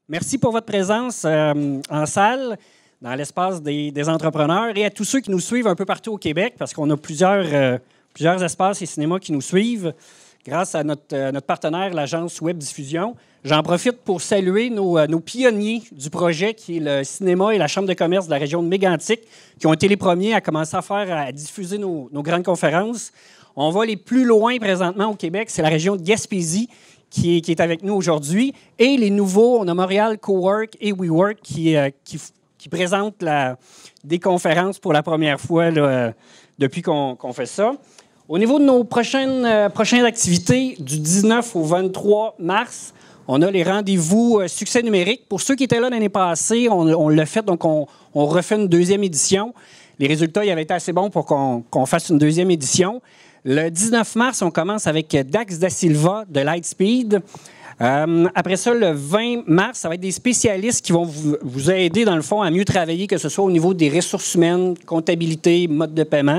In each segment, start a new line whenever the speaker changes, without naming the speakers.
Merci pour votre présence en salle, dans l'espace des entrepreneurs et à tous ceux qui nous suivent un peu partout au Québec, parce qu'on a plusieurs espaces et cinémas qui nous suivent grâce à notre partenaire, l'agence Web Diffusion. J'en profite pour saluer nos pionniers du projet, qui est le cinéma et la Chambre de commerce de la région de Mégantic, qui ont été les premiers à commencer à diffuser nos grandes conférences. On va les plus loin présentement au Québec, c'est la région de Gaspésie, qui est avec nous aujourd'hui. Et les nouveaux, on a Montréal Cowork et WeWork qui présentent des conférences pour la première fois là, depuis qu'on fait ça. Au niveau de nos prochaines activités, du 19 au 23 mars, on a les rendez-vous succès numérique. Pour ceux qui étaient là l'année passée, on l'a fait, donc on refait une deuxième édition. Les résultats y avaient été assez bons pour qu'on fasse une deuxième édition. Le 19 mars, on commence avec Dax Da Silva de Lightspeed. Après ça, le 20 mars, ça va être des spécialistes qui vont vous aider, dans le fond, à mieux travailler, que ce soit au niveau des ressources humaines, comptabilité, mode de paiement.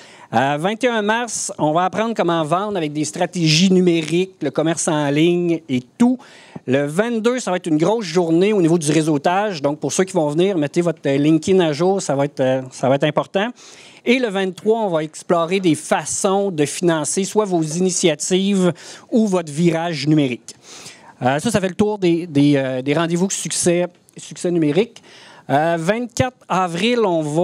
21 mars, on va apprendre comment vendre avec des stratégies numériques, le commerce en ligne et tout. Le 22, ça va être une grosse journée au niveau du réseautage. Donc, pour ceux qui vont venir, mettez votre LinkedIn à jour, ça va être important. Et le 23, on va explorer des façons de financer soit vos initiatives ou votre virage numérique. Ça fait le tour des rendez-vous succès numérique. 24 avril,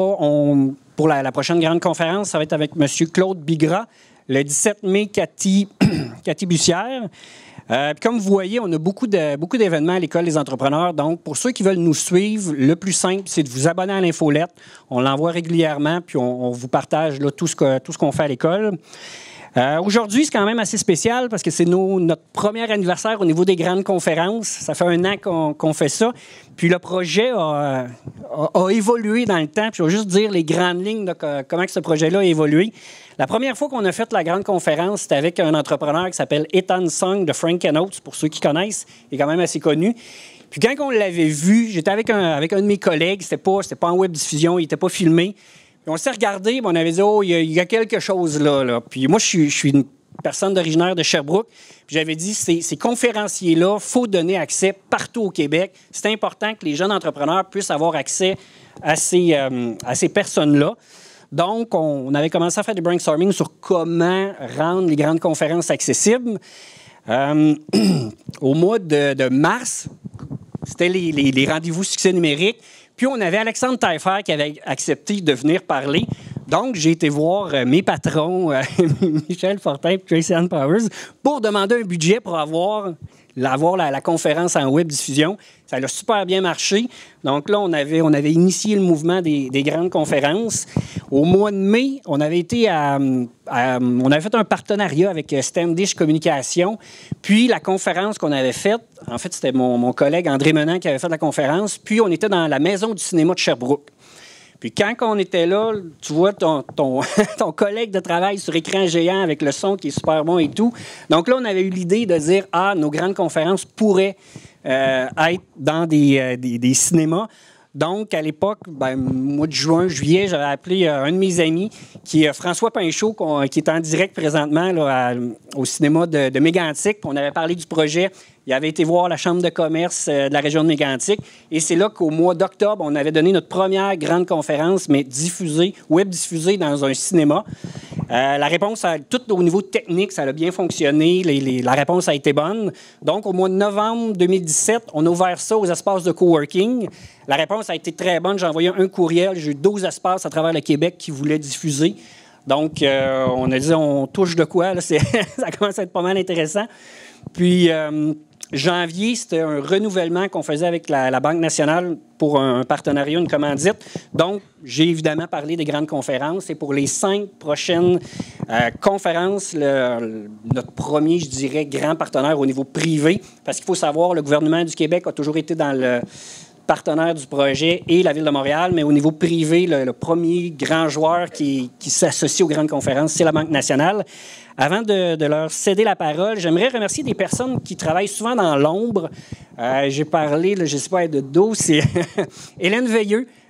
pour la prochaine grande conférence, ça va être avec M. Claude Bigras. Le 17 mai, Cathy Bussière. Comme vous voyez, on a beaucoup d'événements à l'École des entrepreneurs. Donc, pour ceux qui veulent nous suivre, le plus simple, c'est de vous abonner à l'infolette. On l'envoie régulièrement, puis on vous partage là, tout ce qu'on fait à l'école. Aujourd'hui, c'est quand même assez spécial parce que c'est notre premier anniversaire au niveau des grandes conférences. Ça fait 1 an qu'on fait ça. Puis le projet a évolué dans le temps. Puis je vais juste dire les grandes lignes de comment que ce projet-là a évolué. La première fois qu'on a fait la grande conférence, c'était avec un entrepreneur qui s'appelle Ethan Sung de Frank & Oates, pour ceux qui connaissent. Il est quand même assez connu. Puis quand on l'avait vu, j'étais avec un de mes collègues. C'était pas en web diffusion, il n'était pas filmé. Puis on s'est regardé, puis on avait dit « Oh, il y a quelque chose là. » Puis moi, je suis une personne originaire de Sherbrooke. Puis j'avais dit, ces conférenciers-là, il faut donner accès partout au Québec. C'est important que les jeunes entrepreneurs puissent avoir accès à ces personnes-là. Donc, on avait commencé à faire du brainstorming sur comment rendre les grandes conférences accessibles. Au mois de mars, c'était les rendez-vous succès numérique. Puis, on avait Alexandre Taillefer qui avait accepté de venir parler. Donc, j'ai été voir mes patrons, Michel Fortin et Tracy Ann Powers, pour demander un budget pour avoir la conférence en web diffusion. Ça a super bien marché. Donc là, on avait initié le mouvement des grandes conférences. Au mois de mai, on avait fait un partenariat avec Standish Communication. Puis la conférence qu'on avait faite, en fait, c'était mon collègue André Menant qui avait fait la conférence. Puis on était dans la Maison du cinéma de Sherbrooke. Puis quand on était là, tu vois ton collègue de travail sur écran géant avec le son qui est super bon et tout. Donc là, on avait eu l'idée de dire « Ah, nos grandes conférences pourraient être dans des cinémas ». Donc, à l'époque, mois de juin, juillet, j'avais appelé un de mes amis, qui est François Pinchot, qui est en direct présentement là, au cinéma de Mégantic. On avait parlé du projet. Il avait été voir la Chambre de commerce de la région de Mégantic. Et c'est là qu'au mois d'octobre, on avait donné notre première grande conférence, mais web diffusée dans un cinéma. La réponse, tout au niveau technique, ça a bien fonctionné. La réponse a été bonne. Donc, au mois de novembre 2017, on a ouvert ça aux espaces de coworking. La réponse a été très bonne. J'ai envoyé un courriel. J'ai eu 12 espaces à travers le Québec qui voulaient diffuser. Donc, on a dit, on touche de quoi? Là, ça commence à être pas mal intéressant. Puis, janvier, c'était un renouvellement qu'on faisait avec la Banque nationale pour un partenariat, une commandite. Donc, j'ai évidemment parlé des grandes conférences. Et pour les 5 prochaines conférences, notre premier, je dirais, grand partenaire au niveau privé, parce qu'il faut savoir, le gouvernement du Québec a toujours été dans le partenaire du projet et la Ville de Montréal, mais au niveau privé, le premier grand joueur qui s'associe aux grandes conférences, c'est la Banque nationale. Avant de leur céder la parole, j'aimerais remercier des personnes qui travaillent souvent dans l'ombre. J'ai parlé, je ne sais pas, de dos, c'est Hélène Veilleux,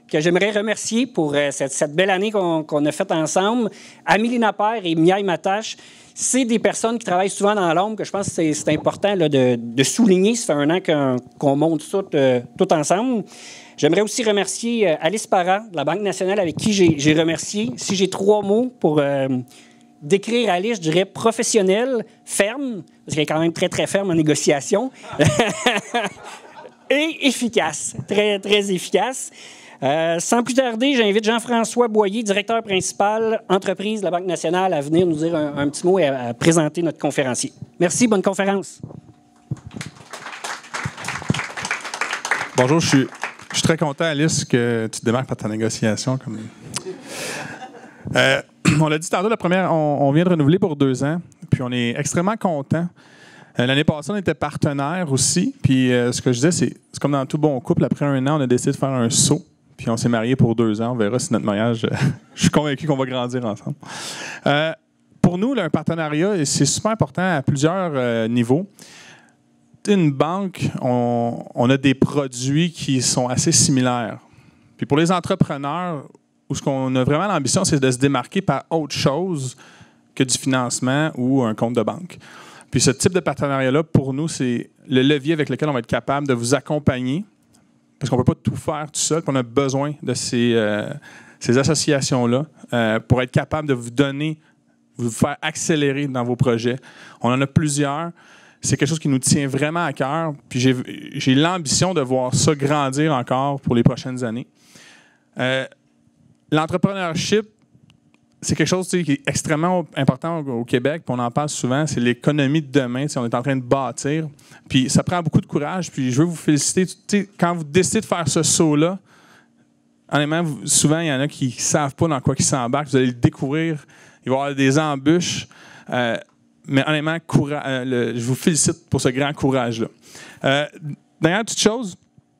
que j'aimerais remercier pour cette belle année qu'on a faite ensemble. Amélie Napper et Miaï Matache, c'est des personnes qui travaillent souvent dans l'ombre, que je pense que c'est important là, de souligner. Ça fait un an qu'on monte ça tout ensemble. J'aimerais aussi remercier Alice Parra, de la Banque nationale, avec qui j'ai remercié. Si j'ai 3 mots pour décrire Alice, je dirais professionnelle, ferme, parce qu'elle est quand même très, très ferme en négociation, et efficace, très, très efficace. Sans plus tarder, j'invite Jean-François Boyer, directeur principal entreprise de la Banque nationale, à venir nous dire un petit mot et à présenter notre conférencier. Merci, bonne conférence.
Bonjour, je suis très content, Alice, que tu démarques par ta négociation. On l'a dit tantôt, la première, on vient de renouveler pour 2 ans, puis on est extrêmement content. L'année passée, on était partenaires aussi, puis ce que je disais, c'est comme dans tout bon couple, après 1 an, on a décidé de faire un saut. Puis on s'est mariés pour 2 ans. On verra si notre mariage... je suis convaincu qu'on va grandir ensemble. Pour nous, là, un partenariat, c'est super important à plusieurs niveaux. Une banque, on a des produits qui sont assez similaires. Puis pour les entrepreneurs, où ce qu'on a vraiment l'ambition, c'est de se démarquer par autre chose que du financement ou un compte de banque. Puis ce type de partenariat-là, pour nous, c'est le levier avec lequel on va être capable de vous accompagner. Parce qu'on ne peut pas tout faire tout seul, puis on a besoin de ces associations-là pour être capable de vous donner, vous faire accélérer dans vos projets. On en a plusieurs. C'est quelque chose qui nous tient vraiment à cœur. Puis j'ai l'ambition de voir ça grandir encore pour les prochaines années. L'entrepreneurship, c'est quelque chose qui est extrêmement important au Québec, puis on en parle souvent, c'est l'économie de demain, on est en train de bâtir. Puis ça prend beaucoup de courage, puis je veux vous féliciter. Quand vous décidez de faire ce saut-là, honnêtement, souvent, il y en a qui ne savent pas dans quoi ils s'embarquent, vous allez le découvrir, il va y avoir des embûches, mais honnêtement, je vous félicite pour ce grand courage-là. Dernière petite chose,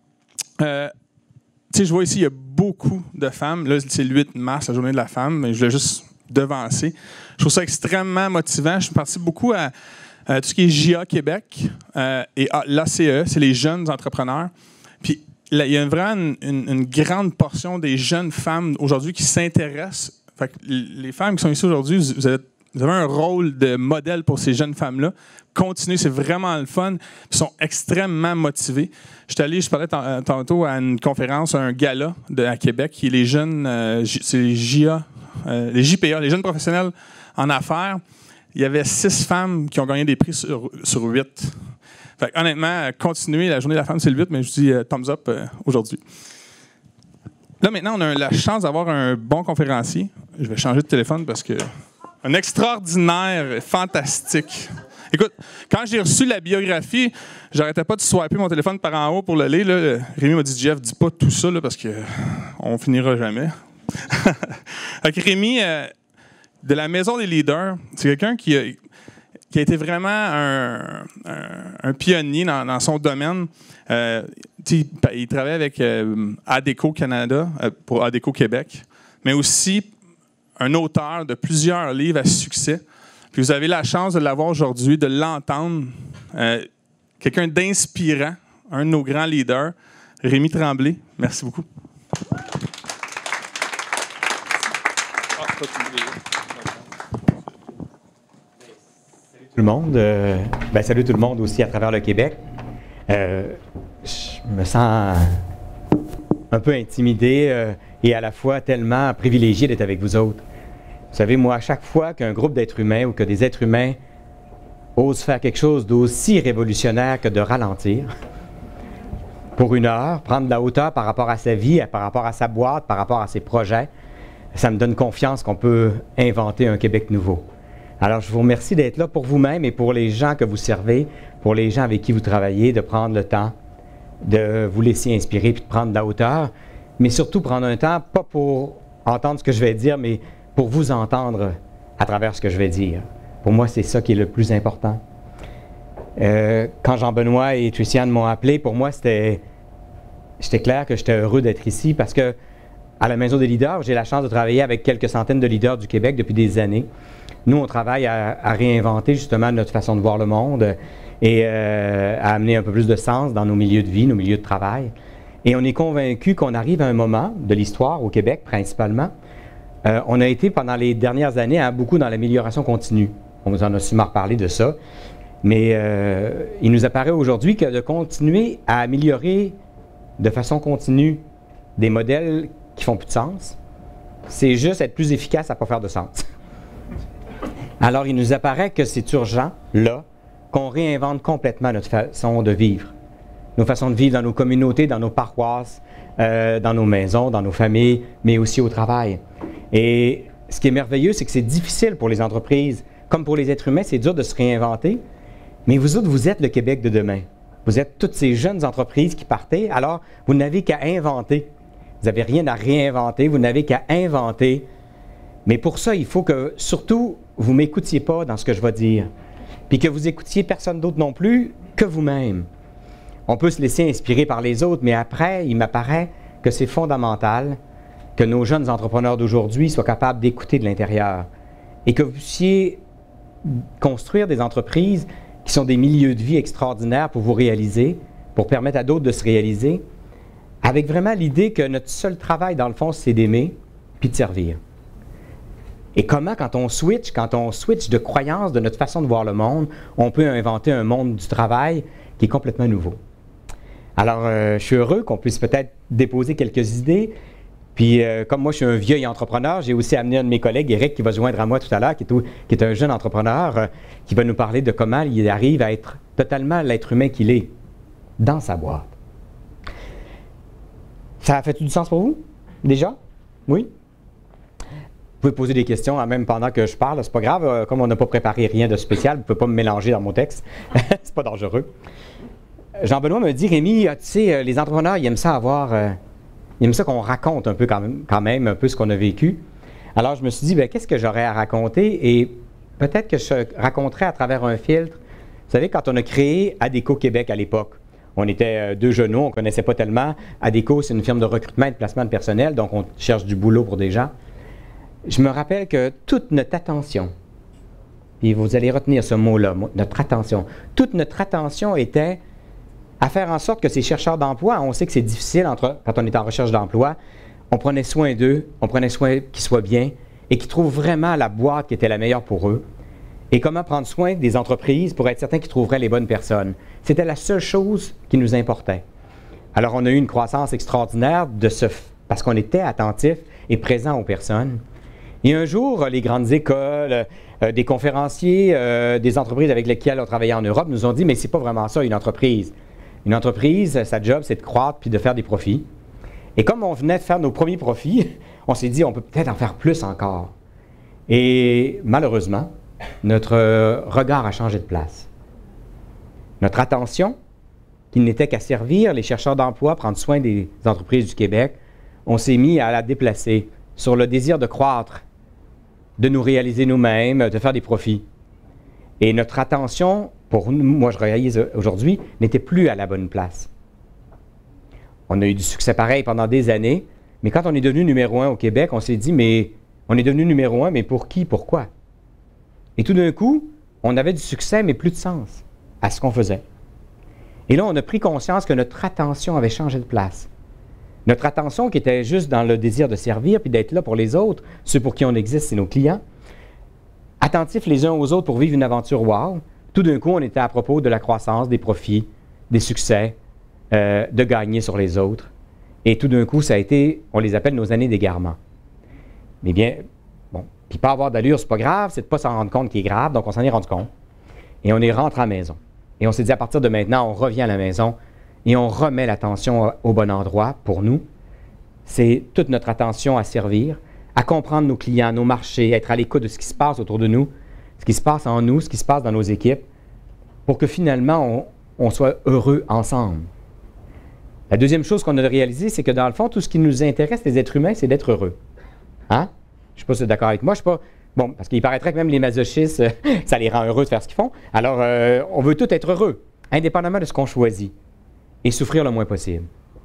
je vois ici, il y a beaucoup de femmes. Là, c'est le 8 mars, la journée de la femme, mais je voulais juste devancer. Je trouve ça extrêmement motivant. Je suis parti beaucoup à tout ce qui est JA Québec et l'ACE, c'est les jeunes entrepreneurs. Puis là, il y a vraiment une grande portion des jeunes femmes aujourd'hui qui s'intéressent. Fait que les femmes qui sont ici aujourd'hui, vous avez un rôle de modèle pour ces jeunes femmes-là. Continuez, c'est vraiment le fun. Ils sont extrêmement motivés. Je parlais tantôt à une conférence, à un gala à Québec, qui est les jeunes, c'est les JA, les JPA, les jeunes professionnels en affaires. Il y avait 6 femmes qui ont gagné des prix sur 8. Fait, honnêtement, continuez. La journée de la femme, c'est le 8, mais je dis thumbs up aujourd'hui. Là, maintenant, on a la chance d'avoir un bon conférencier. Je vais changer de téléphone parce que... Un extraordinaire, fantastique. Écoute, quand j'ai reçu la biographie, j'arrêtais pas de swiper mon téléphone par en haut pour le lire. Là. Rémi m'a dit, Jeff, dis pas tout ça là, parce qu'on finira jamais. Donc, Rémi, de la Maison des leaders, c'est quelqu'un qui a été vraiment un pionnier dans son domaine. Il travaille avec ADECO Canada pour ADECO Québec, mais aussi un auteur de plusieurs livres à succès. Puis vous avez la chance de l'avoir aujourd'hui, de l'entendre. Quelqu'un d'inspirant, un de nos grands leaders, Rémi Tremblay. Merci beaucoup.
Salut tout le monde. Salut tout le monde aussi à travers le Québec. Je me sens un peu intimidé et à la fois tellement privilégié d'être avec vous autres. Vous savez, moi, à chaque fois qu'un groupe d'êtres humains ou que des êtres humains osent faire quelque chose d'aussi révolutionnaire que de ralentir, pour 1 heure, prendre de la hauteur par rapport à sa vie, par rapport à sa boîte, par rapport à ses projets, ça me donne confiance qu'on peut inventer un Québec nouveau. Alors, je vous remercie d'être là pour vous-même et pour les gens que vous servez, pour les gens avec qui vous travaillez, de prendre le temps de vous laisser inspirer puis de prendre de la hauteur, mais surtout prendre un temps, pas pour entendre ce que je vais dire, mais pour vous entendre à travers ce que je vais dire. Pour moi, c'est ça qui est le plus important. Quand Jean-Benoît et Triciane m'ont appelé, pour moi, j'étais clair que j'étais heureux d'être ici parce que à la Maison des leaders, j'ai la chance de travailler avec quelques centaines de leaders du Québec depuis des années. Nous, on travaille à réinventer justement notre façon de voir le monde et à amener un peu plus de sens dans nos milieux de vie, nos milieux de travail. Et on est convaincu qu'on arrive à un moment de l'histoire, au Québec principalement. On a été pendant les dernières années beaucoup dans l'amélioration continue. On vous en a sûrement reparlé de ça. Mais il nous apparaît aujourd'hui que de continuer à améliorer de façon continue des modèles qui font plus de sens, c'est juste être plus efficace à ne pas faire de sens. Alors, il nous apparaît que c'est urgent, là, qu'on réinvente complètement notre façon de vivre. Nos façons de vivre dans nos communautés, dans nos paroisses, dans nos maisons, dans nos familles, mais aussi au travail. Et ce qui est merveilleux, c'est que c'est difficile pour les entreprises, comme pour les êtres humains, c'est dur de se réinventer. Mais vous autres, vous êtes le Québec de demain. Vous êtes toutes ces jeunes entreprises qui partaient, alors vous n'avez qu'à inventer. Vous n'avez rien à réinventer, vous n'avez qu'à inventer. Mais pour ça, il faut que, surtout, vous ne m'écoutiez pas dans ce que je vais dire, puis que vous écoutiez personne d'autre non plus que vous-même. On peut se laisser inspirer par les autres, mais après, il m'apparaît que c'est fondamental que nos jeunes entrepreneurs d'aujourd'hui soient capables d'écouter de l'intérieur et que vous puissiez construire des entreprises qui sont des milieux de vie extraordinaires pour vous réaliser, pour permettre à d'autres de se réaliser, avec vraiment l'idée que notre seul travail, dans le fond, c'est d'aimer puis de servir. Et comment, quand on switch de croyance, de notre façon de voir le monde, on peut inventer un monde du travail qui est complètement nouveau. Alors, je suis heureux qu'on puisse peut-être déposer quelques idées. Puis, comme moi, je suis un vieil entrepreneur, j'ai aussi amené un de mes collègues, Eric, qui va se joindre à moi tout à l'heure, qui est un jeune entrepreneur, qui va nous parler de comment il arrive à être totalement l'être humain qu'il est, dans sa boîte. Ça a fait du sens pour vous, déjà? Oui? Vous pouvez poser des questions, même pendant que je parle, c'est pas grave. Comme on n'a pas préparé rien de spécial, vous ne pouvez pas me mélanger dans mon texte. C'est pas dangereux. Jean-Benoît me dit, Rémi, tu sais, les entrepreneurs, ils aiment ça avoir... ils aiment ça qu'on raconte un peu quand même un peu ce qu'on a vécu. Alors, je me suis dit, bien, qu'est-ce que j'aurais à raconter? Et peut-être que je raconterais à travers un filtre. Vous savez, quand on a créé Adéco Québec à l'époque, on était deux genoux, on ne connaissait pas tellement. Adéco, c'est une firme de recrutement et de placement de personnel, donc on cherche du boulot pour des gens. Je me rappelle que toute notre attention, et vous allez retenir ce mot-là, notre attention, toute notre attention était à faire en sorte que ces chercheurs d'emploi, on sait que c'est difficile quand on est en recherche d'emploi, on prenait soin d'eux, on prenait soin qu'ils soient bien et qu'ils trouvent vraiment la boîte qui était la meilleure pour eux. Et comment prendre soin des entreprises pour être certain qu'ils trouveraient les bonnes personnes. C'était la seule chose qui nous importait. Alors, on a eu une croissance extraordinaire parce qu'on était attentifs et présents aux personnes. Et un jour, les grandes écoles, des conférenciers, des entreprises avec lesquelles on travaillait en Europe nous ont dit « Mais c'est pas vraiment ça, une entreprise. Une entreprise, sa job, c'est de croître puis de faire des profits. » Et comme on venait de faire nos premiers profits, on s'est dit « On peut peut-être en faire plus encore. » Et malheureusement, notre regard a changé de place. Notre attention, qui n'était qu'à servir les chercheurs d'emploi, prendre soin des entreprises du Québec, on s'est mis à la déplacer sur le désir de croître, de nous réaliser nous-mêmes, de faire des profits. Et notre attention, pour nous, moi je réalise aujourd'hui, n'était plus à la bonne place. On a eu du succès pareil pendant des années, mais quand on est devenu numéro 1 au Québec, on s'est dit, mais on est devenu numéro 1, mais pour qui, pourquoi? Et tout d'un coup, on avait du succès, mais plus de sens à ce qu'on faisait. Et là, on a pris conscience que notre attention avait changé de place. Notre attention qui était juste dans le désir de servir puis d'être là pour les autres, ceux pour qui on existe, c'est nos clients, attentifs les uns aux autres pour vivre une aventure wow, tout d'un coup, on était à propos de la croissance, des profits, des succès, de gagner sur les autres. Et tout d'un coup, ça a été, on les appelle nos années d'égarement. Mais bien, bon, puis pas avoir d'allure, c'est pas grave, c'est de ne pas s'en rendre compte qui est grave, donc on s'en est rendu compte. Et on est rentré à la maison. Et on s'est dit, à partir de maintenant, on revient à la maison et on remet l'attention au bon endroit pour nous. C'est toute notre attention à servir, à comprendre nos clients, nos marchés, être à l'écoute de ce qui se passe autour de nous, ce qui se passe en nous, ce qui se passe dans nos équipes, pour que finalement, on soit heureux ensemble. La deuxième chose qu'on a réalisé, c'est que dans le fond, tout ce qui nous intéresse, les êtres humains, c'est d'être heureux. Hein? Je ne sais pas si vous êtes d'accord avec moi. Je sais pas. Bon, parce qu'il paraîtrait que même les masochistes, ça les rend heureux de faire ce qu'ils font. Alors, on veut tous être heureux, indépendamment de ce qu'on choisit, et souffrir le moins possible.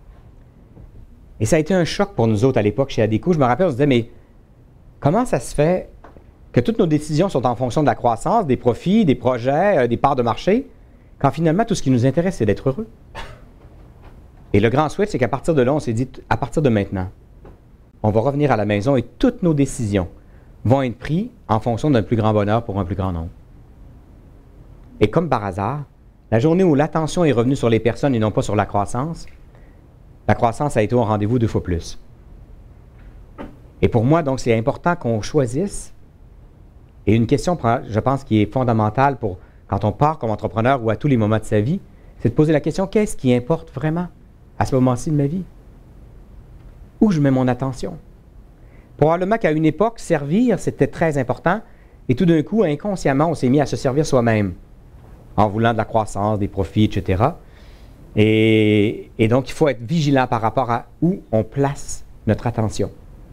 Et ça a été un choc pour nous autres à l'époque chez Adéco. Je me rappelle, on se disait, mais comment ça se fait que toutes nos décisions sont en fonction de la croissance, des profits, des projets, des parts de marché, quand finalement, tout ce qui nous intéresse, c'est d'être heureux? Et le grand switch, c'est qu'à partir de là, on s'est dit, à partir de maintenant, on va revenir à la maison et toutes nos décisions vont être prises en fonction d'un plus grand bonheur pour un plus grand nombre. Et comme par hasard, la journée où l'attention est revenue sur les personnes et non pas sur la croissance a été au rendez-vous 2 fois plus. Et pour moi, donc, c'est important qu'on choisisse. Et une question, je pense, qui est fondamentale pour quand on part comme entrepreneur ou à tous les moments de sa vie, c'est de poser la question, qu'est-ce qui importe vraiment à ce moment-ci de ma vie? Où je mets mon attention? Probablement qu'à une époque, servir, c'était très important. Et tout d'un coup, inconsciemment, on s'est mis à se servir soi-même, en voulant de la croissance, des profits, etc. Et donc, il faut être vigilant par rapport à où on place notre attention.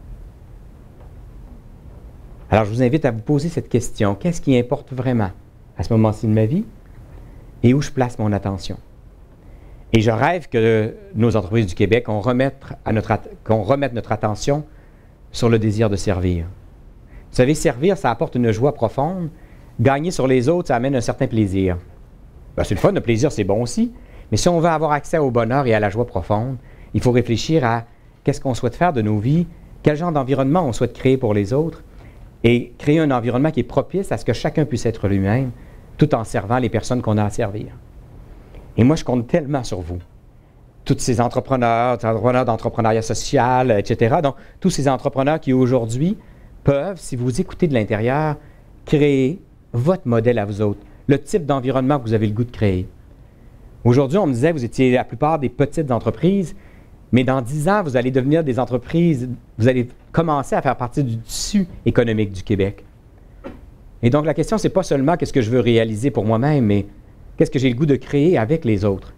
Alors, je vous invite à vous poser cette question. Qu'est-ce qui importe vraiment à ce moment-ci de ma vie et où je place mon attention? Et je rêve que nos entreprises du Québec, qu'on remette notre attention sur le désir de servir. Vous savez, servir, ça apporte une joie profonde. Gagner sur les autres, ça amène un certain plaisir. Ben, c'est le fun, le plaisir, c'est bon aussi. Mais si on veut avoir accès au bonheur et à la joie profonde, il faut réfléchir à qu'est-ce qu'on souhaite faire de nos vies, quel genre d'environnement on souhaite créer pour les autres, et créer un environnement qui est propice à ce que chacun puisse être lui-même, tout en servant les personnes qu'on a à servir. Et moi, je compte tellement sur vous. Tous ces entrepreneurs d'entrepreneuriat social, etc. Donc, tous ces entrepreneurs qui, aujourd'hui, peuvent, si vous écoutez de l'intérieur, créer votre modèle à vous autres, le type d'environnement que vous avez le goût de créer. Aujourd'hui, on me disait, vous étiez la plupart des petites entreprises, mais dans 10 ans, vous allez devenir des entreprises, vous allez commencer à faire partie du tissu économique du Québec. Et donc, la question, ce n'est pas seulement qu'est-ce que je veux réaliser pour moi-même, mais qu'est-ce que j'ai le goût de créer avec les autres.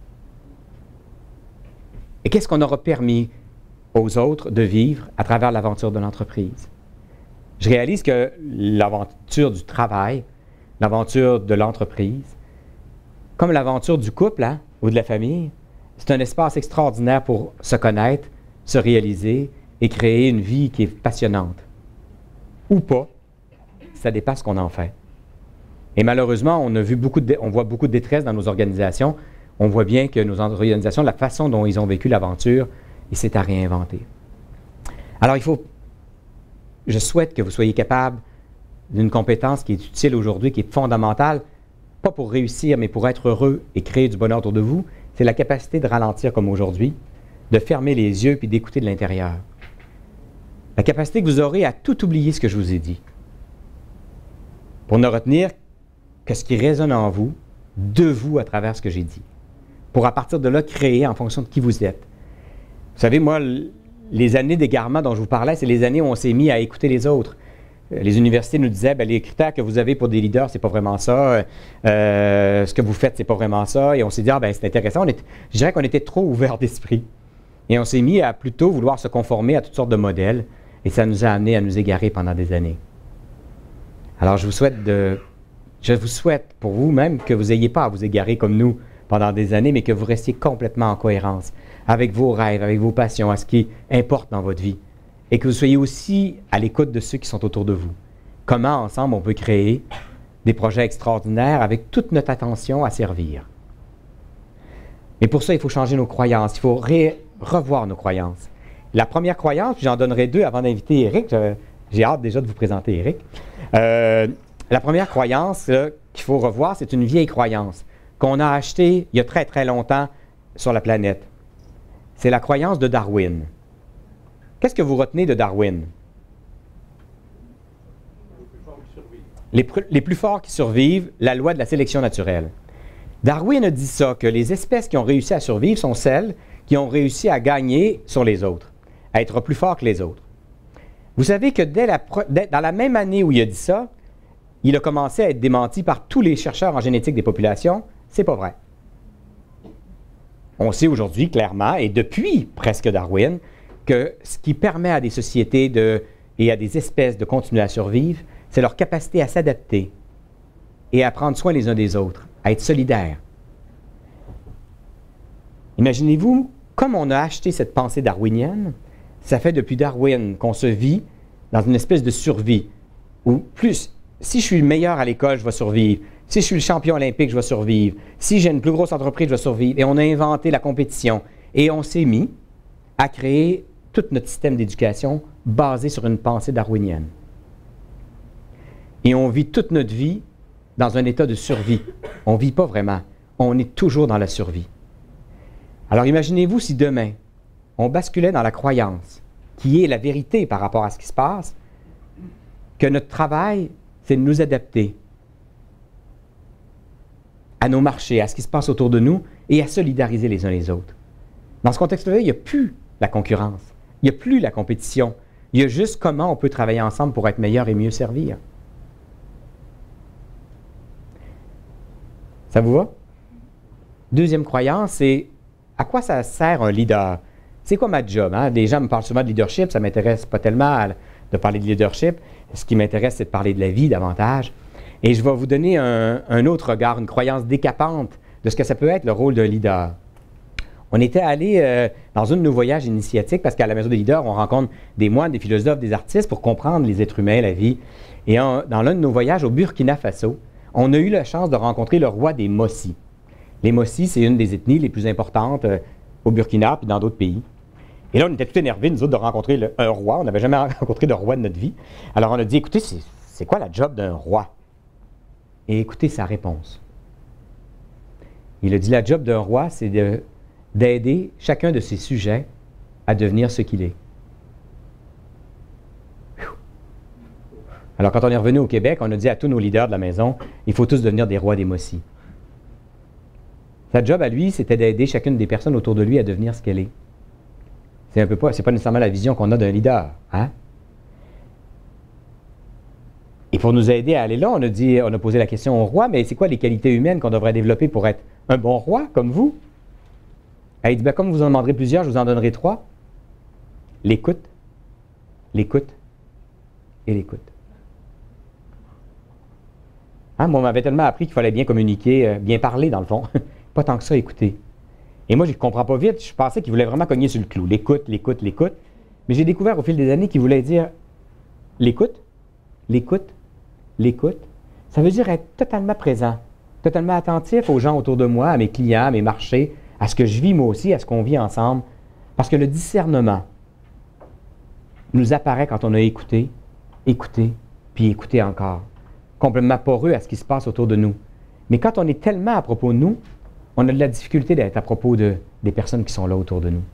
Et qu'est-ce qu'on aura permis aux autres de vivre à travers l'aventure de l'entreprise? Je réalise que l'aventure du travail, l'aventure de l'entreprise, comme l'aventure du couple ou de la famille, c'est un espace extraordinaire pour se connaître, se réaliser et créer une vie qui est passionnante. Ou pas, ça dépend ce qu'on en fait. Et malheureusement, on voit beaucoup de détresse dans nos organisations. On voit bien que nos organisations, la façon dont ils ont vécu l'aventure, c'est à réinventer. Alors, je souhaite que vous soyez capable d'une compétence qui est utile aujourd'hui, qui est fondamentale, pas pour réussir, mais pour être heureux et créer du bonheur autour de vous, c'est la capacité de ralentir comme aujourd'hui, de fermer les yeux puis d'écouter de l'intérieur. La capacité que vous aurez à tout oublier ce que je vous ai dit, pour ne retenir que ce qui résonne en vous, de vous à travers ce que j'ai dit, pour à partir de là créer en fonction de qui vous êtes. Vous savez, moi, les années d'égarement dont je vous parlais, c'est les années où on s'est mis à écouter les autres. Les universités nous disaient, les critères que vous avez pour des leaders, c'est pas vraiment ça. Ce que vous faites, c'est pas vraiment ça. Et on s'est dit, c'est intéressant. Je dirais qu'on était trop ouverts d'esprit. Et on s'est mis à plutôt vouloir se conformer à toutes sortes de modèles. Et ça nous a amené à nous égarer pendant des années. Alors, je vous souhaite pour vous-même que vous n'ayez pas à vous égarer comme nous pendant des années, mais que vous restiez complètement en cohérence avec vos rêves, avec vos passions, à ce qui importe dans votre vie. Et que vous soyez aussi à l'écoute de ceux qui sont autour de vous. Comment, ensemble, on peut créer des projets extraordinaires avec toute notre attention à servir. Mais pour ça, il faut changer nos croyances. Il faut revoir nos croyances. La première croyance, puis j'en donnerai 2 avant d'inviter Éric. J'ai hâte déjà de vous présenter Éric. La première croyance qu'il faut revoir, c'est une vieille croyance qu'on a achetée il y a très, très longtemps sur la planète. C'est la croyance de Darwin. Qu'est-ce que vous retenez de Darwin? Les plus forts qui survivent, la loi de la sélection naturelle. Darwin a dit ça, que les espèces qui ont réussi à survivre sont celles qui ont réussi à gagner sur les autres, à être plus forts que les autres. Vous savez que dans la même année où il a dit ça, il a commencé à être démenti par tous les chercheurs en génétique des populations. C'est pas vrai. On sait aujourd'hui clairement, et depuis presque Darwin, que ce qui permet à des sociétés et à des espèces de continuer à survivre, c'est leur capacité à s'adapter et à prendre soin les uns des autres, à être solidaires. Imaginez-vous, comme on a acheté cette pensée darwinienne, ça fait depuis Darwin qu'on se vit dans une espèce de survie, où plus, si je suis le meilleur à l'école, je vais survivre. Si je suis le champion olympique, je vais survivre. Si j'ai une plus grosse entreprise, je vais survivre. Et on a inventé la compétition. Et on s'est mis à créer tout notre système d'éducation basé sur une pensée darwinienne. Et on vit toute notre vie dans un état de survie. On ne vit pas vraiment. On est toujours dans la survie. Alors imaginez-vous si demain, on basculait dans la croyance, qui est la vérité par rapport à ce qui se passe, que notre travail, c'est de nous adapter à nos marchés, à ce qui se passe autour de nous et à solidariser les uns les autres. Dans ce contexte-là, il n'y a plus la concurrence, il n'y a plus la compétition, il y a juste comment on peut travailler ensemble pour être meilleur et mieux servir. Ça vous va? Deuxième croyance, c'est à quoi ça sert un leader? C'est quoi ma job? Hein? Les gens me parlent souvent de leadership, ça ne m'intéresse pas tellement de parler de leadership. Ce qui m'intéresse, c'est de parler de la vie davantage. Et je vais vous donner un autre regard, une croyance décapante de ce que ça peut être le rôle d'un leader. On était allé dans un de nos voyages initiatiques, parce qu'à la Maison des leaders, on rencontre des moines, des philosophes, des artistes pour comprendre les êtres humains, la vie. Et dans l'un de nos voyages au Burkina Faso, on a eu la chance de rencontrer le roi des Mossi. Les Mossi, c'est une des ethnies les plus importantes au Burkina et dans d'autres pays. Et là, on était tout énervés, nous autres, de rencontrer un roi. On n'avait jamais rencontré de roi de notre vie. Alors, on a dit, écoutez, c'est quoi la job d'un roi? Et écoutez sa réponse. Il a dit, la job d'un roi, c'est d'aider chacun de ses sujets à devenir ce qu'il est. Alors, quand on est revenu au Québec, on a dit à tous nos leaders de la maison, il faut tous devenir des rois des Mossi. Sa job à lui, c'était d'aider chacune des personnes autour de lui à devenir ce qu'elle est. C'est pas nécessairement la vision qu'on a d'un leader. Hein? Et pour nous aider à aller là, on a posé la question au roi, mais c'est quoi les qualités humaines qu'on devrait développer pour être un bon roi, comme vous? Il dit, comme vous en demanderez plusieurs, je vous en donnerai 3. L'écoute, l'écoute et l'écoute. Hein, moi, on m'avait tellement appris qu'il fallait bien communiquer, bien parler, dans le fond. Pas tant que ça, écouter. Et moi, je ne comprends pas vite. Je pensais qu'il voulait vraiment cogner sur le clou. L'écoute, l'écoute, l'écoute. Mais j'ai découvert au fil des années qu'il voulait dire l'écoute, l'écoute, l'écoute. Ça veut dire être totalement présent, totalement attentif aux gens autour de moi, à mes clients, à mes marchés, à ce que je vis moi aussi, à ce qu'on vit ensemble. Parce que le discernement nous apparaît quand on a écouté, puis écouté encore. Complètement poreux à ce qui se passe autour de nous. Mais quand on est tellement à propos de nous, on a de la difficulté d'être à propos des personnes qui sont là autour de nous.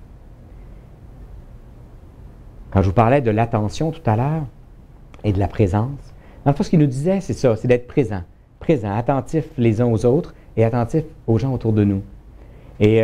Quand je vous parlais de l'attention tout à l'heure et de la présence, dans le fond, ce qu'il nous disait, c'est ça, c'est d'être présent. Présent, attentif les uns aux autres et attentif aux gens autour de nous. Et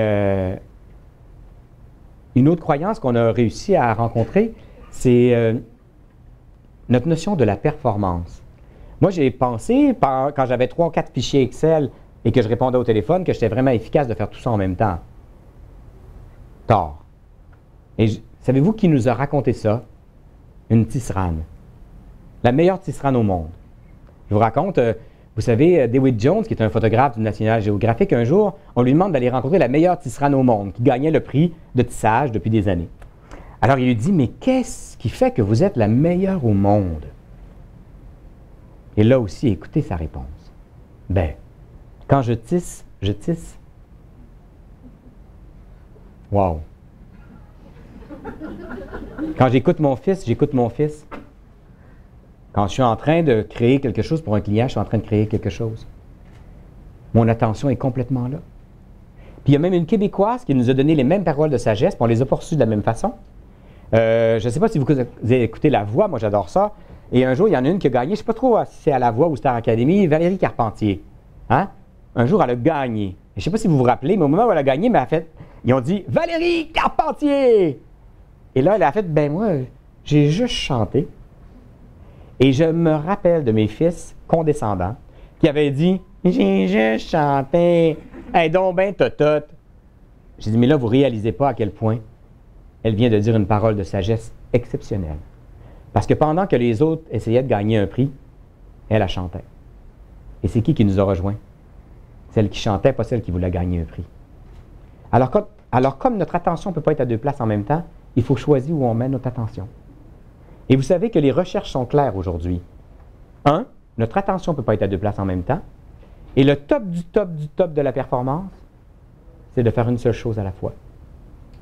une autre croyance qu'on a réussi à rencontrer, c'est notre notion de la performance. Moi, j'ai pensé, quand j'avais 3 ou 4 fichiers Excel et que je répondais au téléphone, que j'étais vraiment efficace de faire tout ça en même temps. Tort. Et savez-vous qui nous a raconté ça? Une tisserane. La meilleure tisserane au monde. Je vous raconte, vous savez, David Jones, qui est un photographe du National Geographic, un jour, on lui demande d'aller rencontrer la meilleure tisserane au monde, qui gagnait le prix de tissage depuis des années. Alors, il lui dit, mais qu'est-ce qui fait que vous êtes la meilleure au monde? Et là aussi, écoutez sa réponse. Ben, quand je tisse, je tisse. Wow! Quand j'écoute mon fils, j'écoute mon fils. Quand je suis en train de créer quelque chose pour un client, je suis en train de créer quelque chose. Mon attention est complètement là. Puis il y a même une Québécoise qui nous a donné les mêmes paroles de sagesse, puis on les a pas reçues de la même façon. Je ne sais pas si vous avez écouté La Voix, moi j'adore ça. Et un jour, il y en a une qui a gagné, je ne sais pas trop si c'est à La Voix ou Star Academy, Valérie Carpentier. Hein? Un jour, elle a gagné. Je ne sais pas si vous vous rappelez, mais au moment où elle a gagné, ils ont dit « Valérie Carpentier! » Et là, elle a fait « Ben moi, j'ai juste chanté. » Et je me rappelle de mes fils condescendants qui avaient dit « J'ai juste chanté. Hey, donc ben totote. » J'ai dit « Mais là, vous ne réalisez pas à quel point elle vient de dire une parole de sagesse exceptionnelle. » Parce que pendant que les autres essayaient de gagner un prix, elle chantait. Et c'est qui nous a rejoints? Celle qui chantait, pas celle qui voulait gagner un prix. Alors comme notre attention ne peut pas être à 2 places en même temps, il faut choisir où on met notre attention. Et vous savez que les recherches sont claires aujourd'hui. 1, notre attention ne peut pas être à 2 places en même temps. Et le top du top du top de la performance, c'est de faire une seule chose à la fois.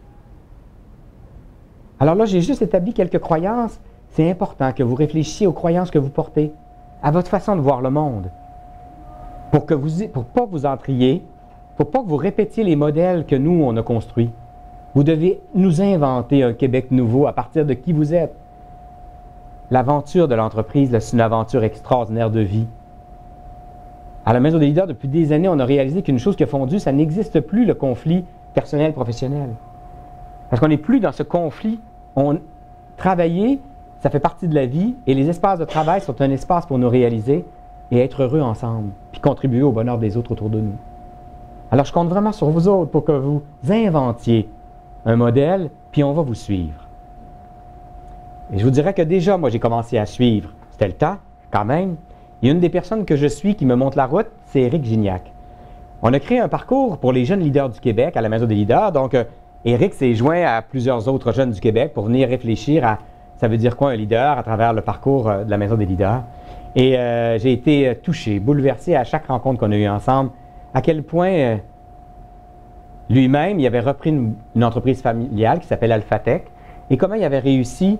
Alors là, j'ai juste établi quelques croyances. C'est important que vous réfléchissiez aux croyances que vous portez, à votre façon de voir le monde. Pour pas que vous entriez, pour pas que vous répétiez les modèles que nous, on a construits. Vous devez nous inventer un Québec nouveau à partir de qui vous êtes. L'aventure de l'entreprise, c'est une aventure extraordinaire de vie. À la Maison des leaders, depuis des années, on a réalisé qu'une chose qui a fondu, ça n'existe plus, le conflit personnel-professionnel. Parce qu'on n'est plus dans ce conflit. Travailler, ça fait partie de la vie, et les espaces de travail sont un espace pour nous réaliser et être heureux ensemble, puis contribuer au bonheur des autres autour de nous. Alors, je compte vraiment sur vous autres pour que vous inventiez un modèle, puis on va vous suivre. Et je vous dirais que déjà, moi, j'ai commencé à suivre. C'était le temps, quand même. Et une des personnes que je suis qui me montre la route, c'est Éric Gignac. On a créé un parcours pour les jeunes leaders du Québec à la Maison des leaders. Donc, Éric s'est joint à plusieurs autres jeunes du Québec pour venir réfléchir à ça veut dire quoi un leader à travers le parcours de la Maison des leaders. Et j'ai été touché, bouleversé à chaque rencontre qu'on a eue ensemble, à quel point lui-même, il avait repris une entreprise familiale qui s'appelle Alphatec, et comment il avait réussi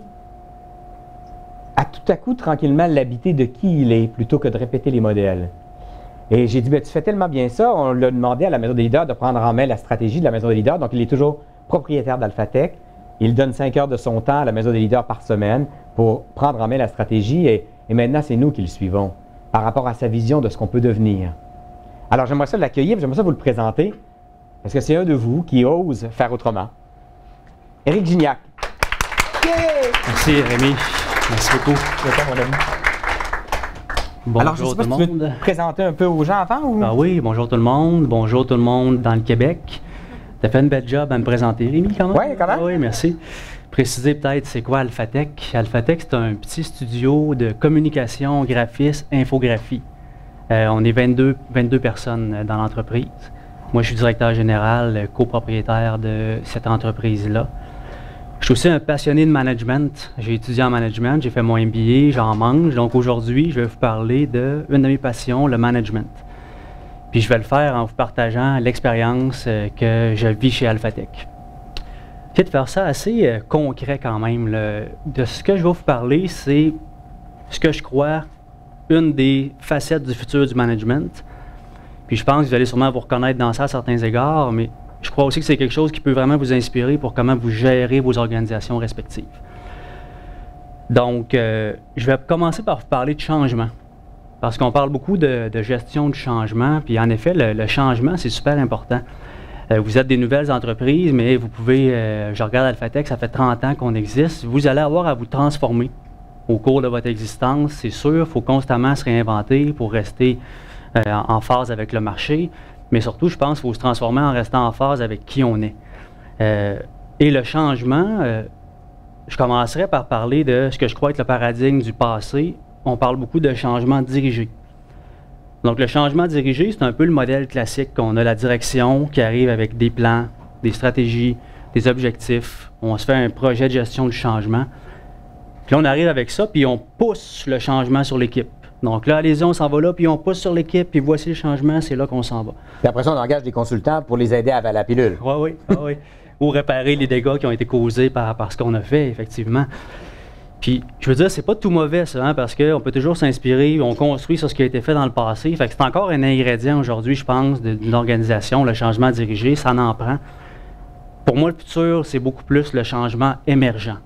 à tout à coup, tranquillement, l'habiter de qui il est, plutôt que de répéter les modèles. Et j'ai dit, ben, tu fais tellement bien ça, on l'a demandé à la Maison des leaders de prendre en main la stratégie de la Maison des leaders, donc il est toujours propriétaire d'Alphatec. Il donne 5 heures de son temps à la Maison des leaders par semaine pour prendre en main la stratégie, et maintenant, c'est nous qui le suivons par rapport à sa vision de ce qu'on peut devenir. Alors, j'aimerais ça l'accueillir, j'aimerais ça vous le présenter, parce que c'est un de vous qui ose faire autrement. Éric Gignac.
Yeah! Merci, Rémi. Merci beaucoup.
Bonjour, mon ami.
Bonjour.
Alors, je ne sais pas si tu veux te présenter un peu aux gens avant ou...
Ah oui, bonjour tout le monde. Bonjour tout le monde dans le Québec. Tu as fait une belle job à me présenter, Rémi, quand même?
Oui, quand même.
Ah oui, merci. Préciser peut-être, c'est quoi Alphatec? Alphatec, c'est un petit studio de communication, graphisme, infographie. On est 22 personnes dans l'entreprise. Moi, je suis directeur général, copropriétaire de cette entreprise-là. Je suis aussi un passionné de management. J'ai étudié en management, j'ai fait mon MBA, j'en mange. Donc aujourd'hui, je vais vous parler d'une de mes passions, le management. Puis je vais le faire en vous partageant l'expérience que je vis chez Alphatec. J'ai de faire ça assez concret quand même. De ce que je vais vous parler, c'est ce que je crois une des facettes du futur du management. Puis je pense que vous allez sûrement vous reconnaître dans ça à certains égards, mais je crois aussi que c'est quelque chose qui peut vraiment vous inspirer pour comment vous gérez vos organisations respectives. Donc, je vais commencer par vous parler de changement. Parce qu'on parle beaucoup de gestion du changement, puis en effet, le changement, c'est super important. Vous êtes des nouvelles entreprises, mais vous pouvez, je regarde Alphatec, ça fait 30 ans qu'on existe, vous allez avoir à vous transformer au cours de votre existence, c'est sûr, il faut constamment se réinventer pour rester en phase avec le marché, mais surtout, je pense qu'il faut se transformer en restant en phase avec qui on est. Et le changement, je commencerai par parler de ce que je crois être le paradigme du passé. On parle beaucoup de changement dirigé. Donc, le changement dirigé, c'est un peu le modèle classique qu'on a la direction qui arrive avec des plans, des stratégies, des objectifs. On se fait un projet de gestion du changement. Puis là, on arrive avec ça, puis on pousse le changement sur l'équipe. Donc là, allez-y, on s'en va là, puis on pousse sur l'équipe, puis voici le changement, c'est là qu'on s'en va.
Puis après ça, on engage des consultants pour les aider à avaler la pilule.
Oui, oui. Ou réparer les dégâts qui ont été causés par ce qu'on a fait, effectivement. Puis, je veux dire, c'est pas tout mauvais, ça, hein, parce qu'on peut toujours s'inspirer, on construit sur ce qui a été fait dans le passé. Fait que c'est encore un ingrédient aujourd'hui, je pense, d'une organisation, le changement dirigé, ça en prend. Pour moi, le futur, c'est beaucoup plus le changement émergent.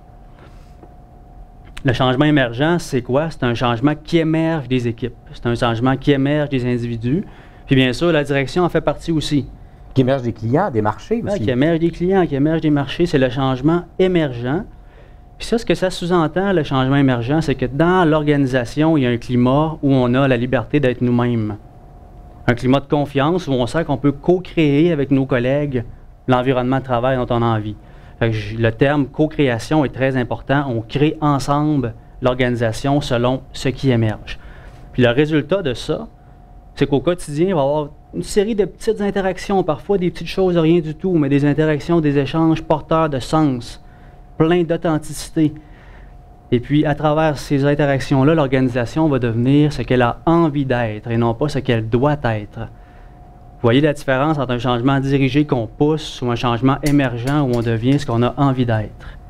Le changement émergent, c'est quoi? C'est un changement qui émerge des équipes. C'est un changement qui émerge des individus. Puis bien sûr, la direction en fait partie aussi.
Qui émerge des clients, des marchés aussi.
Qui émerge des clients, qui émerge des marchés, c'est le changement émergent. Puis ça, ce que ça sous-entend, le changement émergent, c'est que dans l'organisation, il y a un climat où on a la liberté d'être nous-mêmes. Un climat de confiance où on sait qu'on peut co-créer avec nos collègues l'environnement de travail dont on a envie. Fait que le terme co-création est très important. On crée ensemble l'organisation selon ce qui émerge. Puis le résultat de ça, c'est qu'au quotidien, il va y avoir une série de petites interactions, parfois des petites choses, rien du tout, mais des interactions, des échanges porteurs de sens, plein d'authenticité. Et puis, à travers ces interactions-là, l'organisation va devenir ce qu'elle a envie d'être et non pas ce qu'elle doit être. Vous voyez la différence entre un changement dirigé qu'on pousse ou un changement émergent où on devient ce qu'on a envie d'être.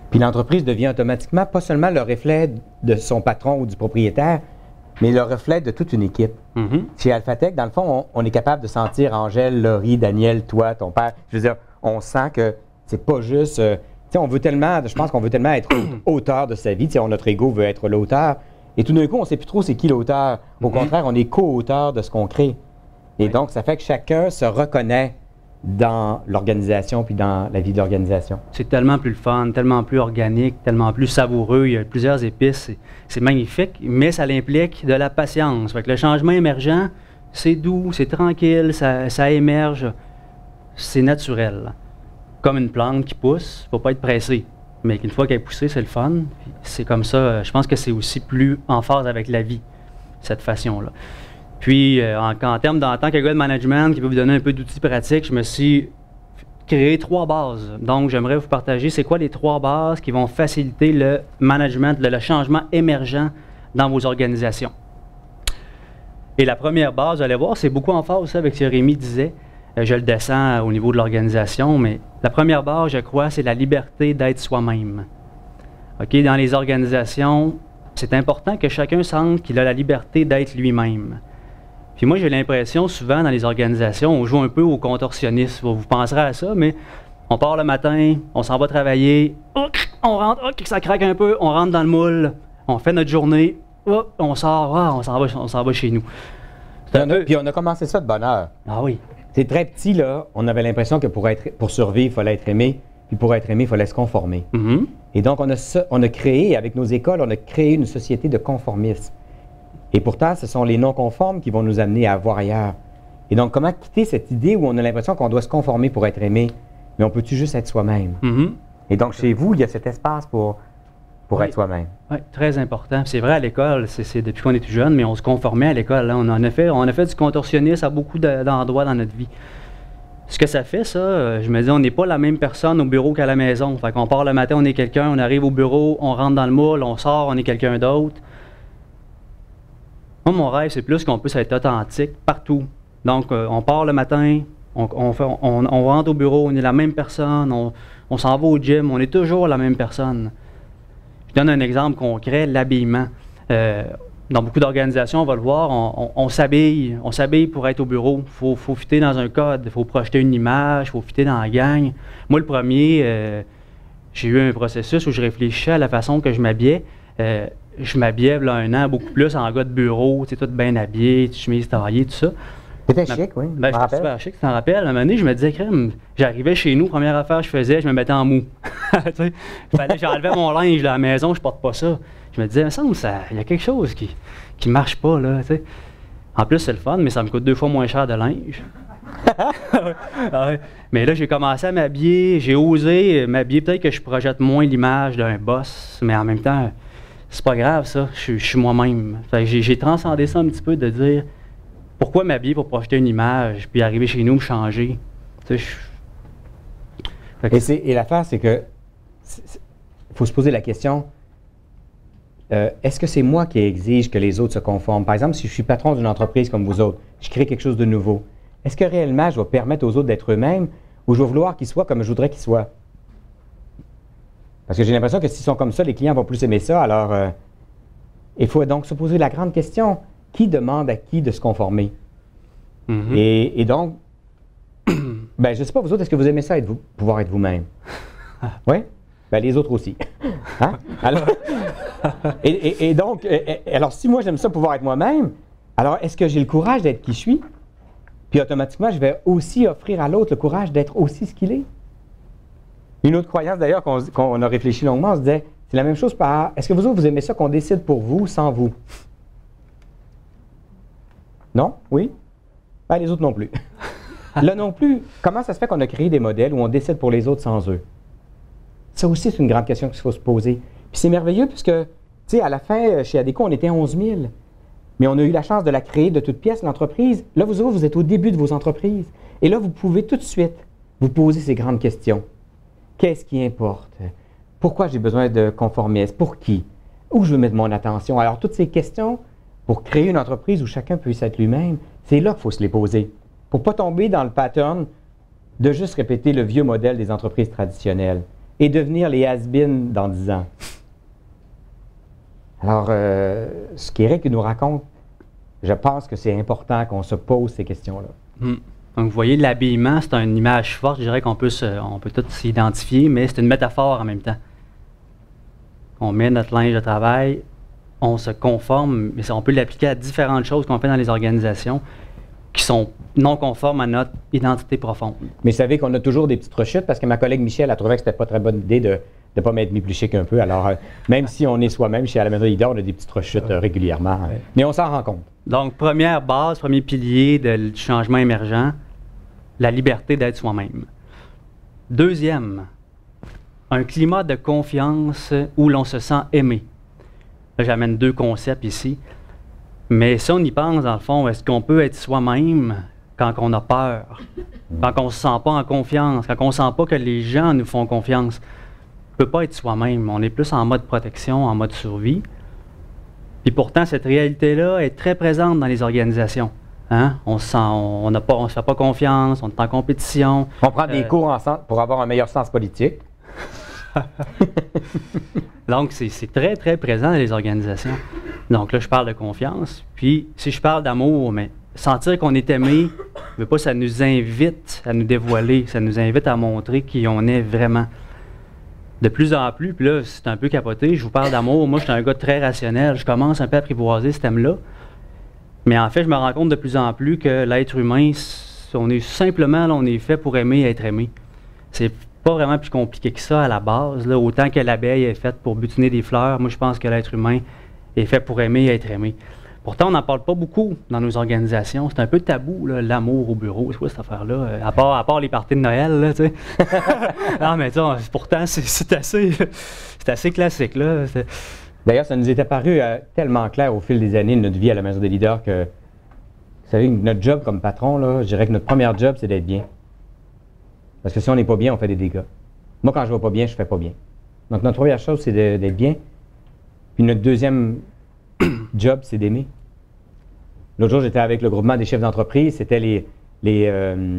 Puis l'entreprise devient automatiquement pas seulement le reflet de son patron ou du propriétaire, mais le reflet de toute une équipe. Chez Alphatec, dans le fond, on est capable de sentir Angèle, Laurie, Daniel, toi, ton père. Je veux dire, on sent que c'est pas juste... tu sais, on veut tellement, je pense qu'on veut tellement être auteur de sa vie. Tu sais, notre ego veut être l'auteur. Et tout d'un coup, on ne sait plus trop c'est qui l'auteur. Au contraire, on est co-auteur de ce qu'on crée. Et donc, ça fait que chacun se reconnaît dans l'organisation puis dans la vie de l'organisation.
C'est tellement plus le fun, tellement plus organique, tellement plus savoureux. Il y a plusieurs épices. C'est magnifique, mais ça implique de la patience. Fait que le changement émergent, c'est doux, c'est tranquille, ça émerge. C'est naturel. Comme une plante qui pousse, il ne faut pas être pressé. Mais une fois qu'elle est poussée, c'est le fun. C'est comme ça. Je pense que c'est aussi plus en phase avec la vie, cette façon-là. Puis, en termes en tant que gars de management qui peut vous donner un peu d'outils pratiques, je me suis créé 3 bases. Donc, j'aimerais vous partager c'est quoi les 3 bases qui vont faciliter le management, le changement émergent dans vos organisations. Et la première base, vous allez voir, c'est beaucoup en phase aussi avec ce que Rémi disait. Je le descends au niveau de l'organisation, mais la première base, je crois, c'est la liberté d'être soi-même. OK? Dans les organisations, c'est important que chacun sente qu'il a la liberté d'être lui-même. Puis moi, j'ai l'impression, souvent, dans les organisations, on joue un peu au contorsionniste. Vous penserez à ça, mais on part le matin, on s'en va travailler, on rentre, ça craque un peu, on rentre dans le moule, on fait notre journée, on sort, on s'en va chez nous.
Puis on a commencé ça de bonne heure.
Ah oui.
C'est très petit, là, on avait l'impression que pour survivre, il fallait être aimé, puis pour être aimé, il fallait se conformer. Et donc, on a créé, avec nos écoles, on a créé une société de conformisme. Et pourtant, ce sont les non-conformes qui vont nous amener à voir ailleurs. Et donc, comment quitter cette idée où on a l'impression qu'on doit se conformer pour être aimé, mais on peut-tu juste être soi-même? Et donc, chez vous, il y a cet espace pour être soi-même.
Oui, très important. C'est vrai, à l'école, c'est depuis qu'on est tout jeune, mais on se conformait à l'école. Hein. On a fait du contorsionnisme à beaucoup d'endroits dans notre vie. Ce que ça fait, ça, je me dis, on n'est pas la même personne au bureau qu'à la maison. Fait qu'on part le matin, on est quelqu'un, on arrive au bureau, on rentre dans le moule, on sort, on est quelqu'un d'autre. Moi, mon rêve, c'est plus qu'on puisse être authentique partout. Donc, on part le matin, on rentre au bureau, on est la même personne, on s'en va au gym, on est toujours la même personne. Je donne un exemple concret, l'habillement. Dans beaucoup d'organisations, on va le voir, on s'habille pour être au bureau. Il faut fitter dans un code, il faut projeter une image, il faut fitter dans la gang. Moi, le premier, j'ai eu un processus où je réfléchissais à la façon que je m'habillais. Je m'habillais, là, 1 an, beaucoup plus en gars de bureau, tu sais, tout bien habillé, chemise taillée, tout ça.
C'était chic, oui.
Ben, j'étais super chic, tu t'en rappelles. À un moment donné, je me disais, crème, j'arrivais chez nous, première affaire que je faisais, je me mettais en mou. J'enlevais mon linge à la maison, je porte pas ça. Je me disais, il me semble il y a quelque chose qui marche pas, là, tu sais. En plus, c'est le fun, mais ça me coûte 2 fois moins cher de linge. Mais là, j'ai commencé à m'habiller, j'ai osé m'habiller. Peut-être que je projette moins l'image d'un boss, mais en même temps, c'est pas grave, ça. Je suis moi-même. J'ai transcendé ça un petit peu de dire pourquoi m'habiller pour projeter une image, puis arriver chez nous, me changer. Tu sais,
Et l'affaire, c'est que faut se poser la question, est-ce que c'est moi qui exige que les autres se conforment? Par exemple, si je suis patron d'une entreprise comme vous autres, je crée quelque chose de nouveau. Est-ce que réellement, je vais permettre aux autres d'être eux-mêmes ou je vais vouloir qu'ils soient comme je voudrais qu'ils soient? Parce que j'ai l'impression que s'ils sont comme ça, les clients vont plus aimer ça. Alors, il faut donc se poser la grande question, qui demande à qui de se conformer? Et donc, ben, je ne sais pas, vous autres, est-ce que vous aimez ça, pouvoir être vous-même? Oui? Ben, les autres aussi. Hein? Alors, et donc, alors, si moi, j'aime ça, pouvoir être moi-même, alors, est-ce que j'ai le courage d'être qui je suis? Puis, automatiquement, je vais aussi offrir à l'autre le courage d'être aussi ce qu'il est. Une autre croyance, d'ailleurs, qu'on a réfléchi longuement, on se disait, c'est la même chose par, est-ce que vous autres, vous aimez ça qu'on décide pour vous, sans vous? Non? Oui? Ben, les autres non plus. Là non plus, comment ça se fait qu'on a créé des modèles où on décide pour les autres sans eux? Ça aussi, c'est une grande question qu'il faut se poser. Puis c'est merveilleux puisque, tu sais, à la fin, chez Adéco, on était 11 000. Mais on a eu la chance de la créer de toutes pièces, l'entreprise. Là, vous autres, vous êtes au début de vos entreprises. Et là, vous pouvez tout de suite vous poser ces grandes questions. Qu'est-ce qui importe? Pourquoi j'ai besoin de conformisme? Pour qui? Où je veux mettre mon attention? Alors, toutes ces questions, pour créer une entreprise où chacun puisse être lui-même, c'est là qu'il faut se les poser. Pour ne pas tomber dans le pattern de juste répéter le vieux modèle des entreprises traditionnelles. et devenir les has-been dans 10 ans. Alors, ce qu'Éric nous raconte, je pense que c'est important qu'on se pose ces questions-là.
Donc, vous voyez, l'habillement, c'est une image forte, je dirais qu'on peut, on peut tous s'identifier, mais c'est une métaphore en même temps. On met notre linge de travail, on se conforme, mais on peut l'appliquer à différentes choses qu'on fait dans les organisations qui sont non conformes à notre identité profonde.
Mais vous savez qu'on a toujours des petites rechutes, parce que ma collègue Michel a trouvé que c'était pas très bonne idée de ne pas m'être mis plus chic un peu. Alors, même si on est soi-même chez À la Maison des leaders, on a des petites rechutes régulièrement. Ouais. Mais on s'en rend compte.
Donc, première base, premier pilier du changement émergent, la liberté d'être soi-même. Deuxième, un climat de confiance où l'on se sent aimé. Là, j'amène 2 concepts ici. Mais si on y pense, dans le fond, est-ce qu'on peut être soi-même quand on a peur, quand on ne se sent pas en confiance, quand on ne sent pas que les gens nous font confiance? On ne peut pas être soi-même. On est plus en mode protection, en mode survie. Puis pourtant, cette réalité-là est très présente dans les organisations. Hein? On ne se fait pas confiance, on est en compétition.
On prend des cours ensemble pour avoir un meilleur sens politique.
Donc, c'est très, très présent dans les organisations. Donc là, je parle de confiance. Puis, si je parle d'amour, mais sentir qu'on est aimé, mais pas, ça nous invite à nous dévoiler, ça nous invite à montrer qui on est vraiment. De plus en plus, puis là, c'est un peu capoté, je vous parle d'amour. Moi, je suis un gars très rationnel. Je commence un peu à apprivoiser ce thème-là. Mais en fait, je me rends compte de plus en plus que l'être humain, on est simplement, là, on est fait pour aimer et être aimé. C'est pas vraiment plus compliqué que ça à la base. Là. Autant que l'abeille est faite pour butiner des fleurs, moi, je pense que l'être humain est fait pour aimer et être aimé. Pourtant, on n'en parle pas beaucoup dans nos organisations. C'est un peu tabou, là, l'amour au bureau. C'est quoi cette affaire-là? À part les parties de Noël, là, tu sais. Non, mais pourtant, c'est assez classique, là.
D'ailleurs, ça nous est apparu tellement clair au fil des années de notre vie à la Maison des leaders que, vous savez, notre job comme patron, là, je dirais que notre premier job, c'est d'être bien. Parce que si on n'est pas bien, on fait des dégâts. Moi, quand je ne vais pas bien, je ne fais pas bien. Donc, notre première chose, c'est d'être bien. Puis notre deuxième job, c'est d'aimer. L'autre jour, j'étais avec le groupement des chefs d'entreprise. C'était les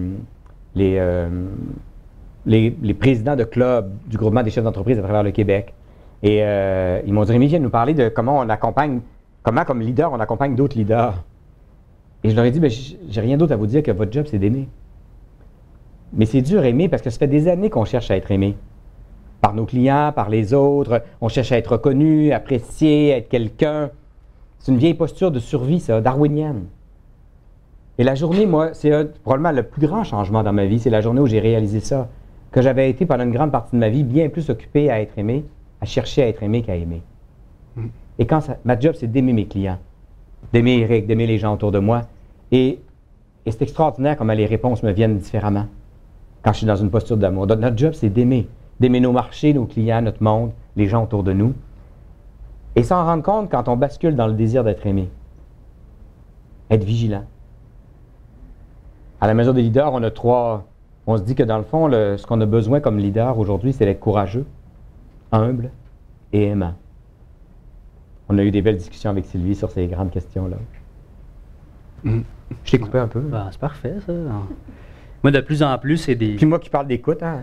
présidents de clubs du groupement des chefs d'entreprise à travers le Québec. Et ils m'ont dit, Rémi, viens nous parler de comment on accompagne, comment comme leader, on accompagne d'autres leaders. Et je leur ai dit, j'ai rien d'autre à vous dire que votre job, c'est d'aimer. Mais c'est dur aimer parce que ça fait des années qu'on cherche à être aimé. Par nos clients, par les autres. On cherche à être reconnu, apprécié, être quelqu'un. C'est une vieille posture de survie, ça, darwinienne. Et la journée, moi, c'est probablement le plus grand changement dans ma vie. C'est la journée où j'ai réalisé ça. Que j'avais été pendant une grande partie de ma vie bien plus occupé à être aimé, à chercher à être aimé qu'à aimer. Et quand ma job, c'est d'aimer mes clients, d'aimer Éric, d'aimer les gens autour de moi. Et c'est extraordinaire comment les réponses me viennent différemment quand je suis dans une posture d'amour. Notre job, c'est d'aimer nos marchés, nos clients, notre monde, les gens autour de nous. Et s'en rendre compte quand on bascule dans le désir d'être aimé. Être vigilant. À la Maison des leaders, on se dit que dans le fond, ce qu'on a besoin comme leader aujourd'hui, c'est d'être courageux, humble et aimant. On a eu des belles discussions avec Sylvie sur ces grandes questions-là. Je t'ai coupé un peu.
Ben, c'est parfait, ça. Moi, de plus en plus, c'est des...
Puis moi qui parle d'écoute, hein?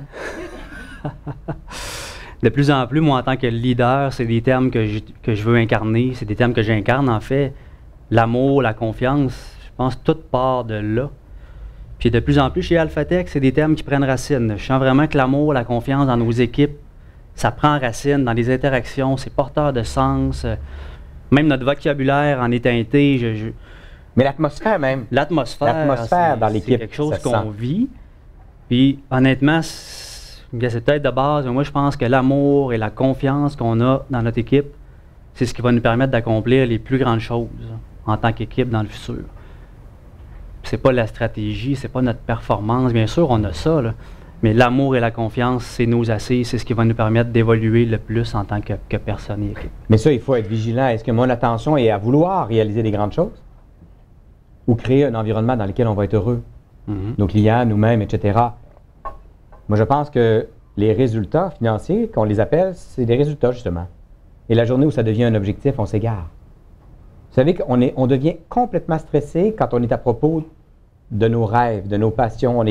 De plus en plus, moi, en tant que leader, c'est des termes que je veux incarner, c'est des termes que j'incarne, en fait. L'amour, la confiance, je pense tout part de là. Puis de plus en plus, chez Alphatec, c'est des termes qui prennent racine. Je sens vraiment que l'amour, la confiance dans nos équipes, ça prend racine dans les interactions, c'est porteur de sens. Même notre vocabulaire en est teinté.
Mais l'atmosphère même.
L'atmosphère
dans l'équipe,
c'est quelque chose qu'on vit. Puis honnêtement, c'est peut-être de base, mais moi je pense que l'amour et la confiance qu'on a dans notre équipe, c'est ce qui va nous permettre d'accomplir les plus grandes choses en tant qu'équipe dans le futur. C'est pas la stratégie, c'est pas notre performance. Bien sûr, on a ça, là. Mais l'amour et la confiance, c'est nos assises, c'est ce qui va nous permettre d'évoluer le plus en tant que personne et équipe.
Mais ça, il faut être vigilant. Est-ce que mon attention est à vouloir réaliser des grandes choses? Ou créer un environnement dans lequel on va être heureux? Nos clients, nous-mêmes, etc. Moi, je pense que les résultats financiers, qu'on les appelle, c'est des résultats, justement. Et la journée où ça devient un objectif, on s'égare. Vous savez qu'on devient complètement stressé quand on est à propos de nos rêves, de nos passions. On est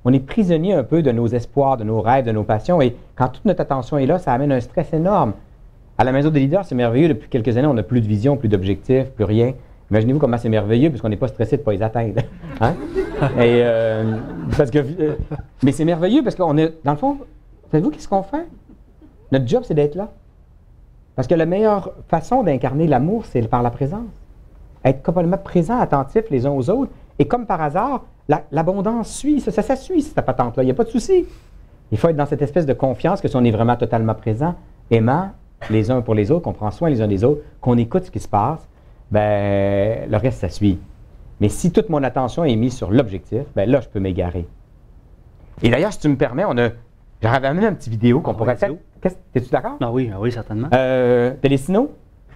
on est prisonnier un peu de nos espoirs, de nos rêves, de nos passions. Et quand toute notre attention est là, ça amène un stress énorme. À la Maison des leaders, c'est merveilleux. Depuis quelques années, on n'a plus de vision, plus d'objectifs, plus rien. Imaginez-vous comment c'est merveilleux, puisqu'on n'est pas stressé de ne pas les atteindre. Hein? Et, mais c'est merveilleux parce qu'on est, dans le fond, savez-vous qu'est-ce qu'on fait? Notre job, c'est d'être là. Parce que la meilleure façon d'incarner l'amour, c'est par la présence. Être complètement présent, attentif les uns aux autres. Et comme par hasard, l'abondance suit, ça suit cette patente-là. Il n'y a pas de souci. Il faut être dans cette espèce de confiance que si on est vraiment totalement présent, aimant les uns pour les autres, qu'on prend soin les uns des autres, qu'on écoute ce qui se passe, ben le reste, ça suit. Mais si toute mon attention est mise sur l'objectif, ben là, je peux m'égarer. Et d'ailleurs, si tu me permets, j'aurais amené une petite vidéo qu'on pourrait faire. Es-tu d'accord?
Ah oui, certainement.
Télésino?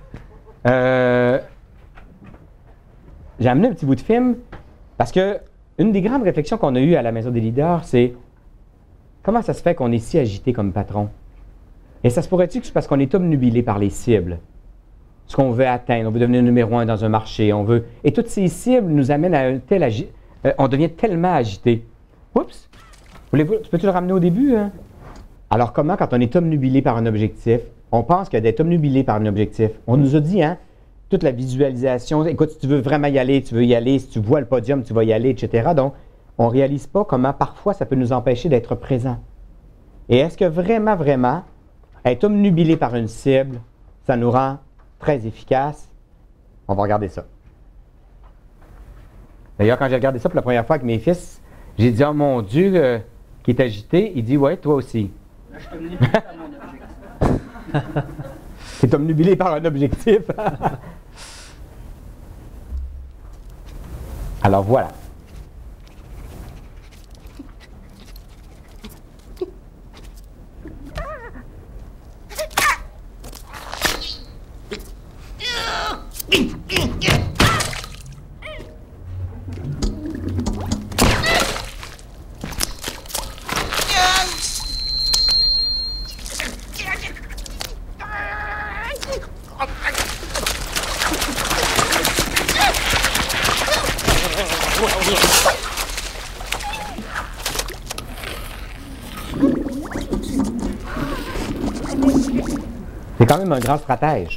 J'ai amené un petit bout de film parce que une des grandes réflexions qu'on a eues à la Maison des leaders, c'est comment ça se fait qu'on est si agité comme patron? Et ça se pourrait-tu que c'est parce qu'on est obnubilé par les cibles? Ce qu'on veut atteindre, on veut devenir numéro 1 dans un marché, Et toutes ces cibles nous amènent à on devient tellement agité. Oups! Tu peux-tu le ramener au début? Hein? Alors comment, quand on est obnubilé par un objectif, on pense que d'être obnubilé par un objectif, on nous a dit, hein, toute la visualisation, écoute, si tu veux vraiment y aller, tu veux y aller, si tu vois le podium, tu vas y aller, etc. Donc, on ne réalise pas comment parfois ça peut nous empêcher d'être présent. Et est-ce que vraiment, vraiment, être obnubilé par une cible, ça nous rend très efficace? On va regarder ça. D'ailleurs, quand j'ai regardé ça pour la première fois avec mes fils, j'ai dit, oh mon Dieu, qui est agité, il dit, ouais, toi aussi.
Je suis obnubilé par mon objectif.
Tu es obnubilé par un objectif. Alors voilà. C'est quand même un grand stratège.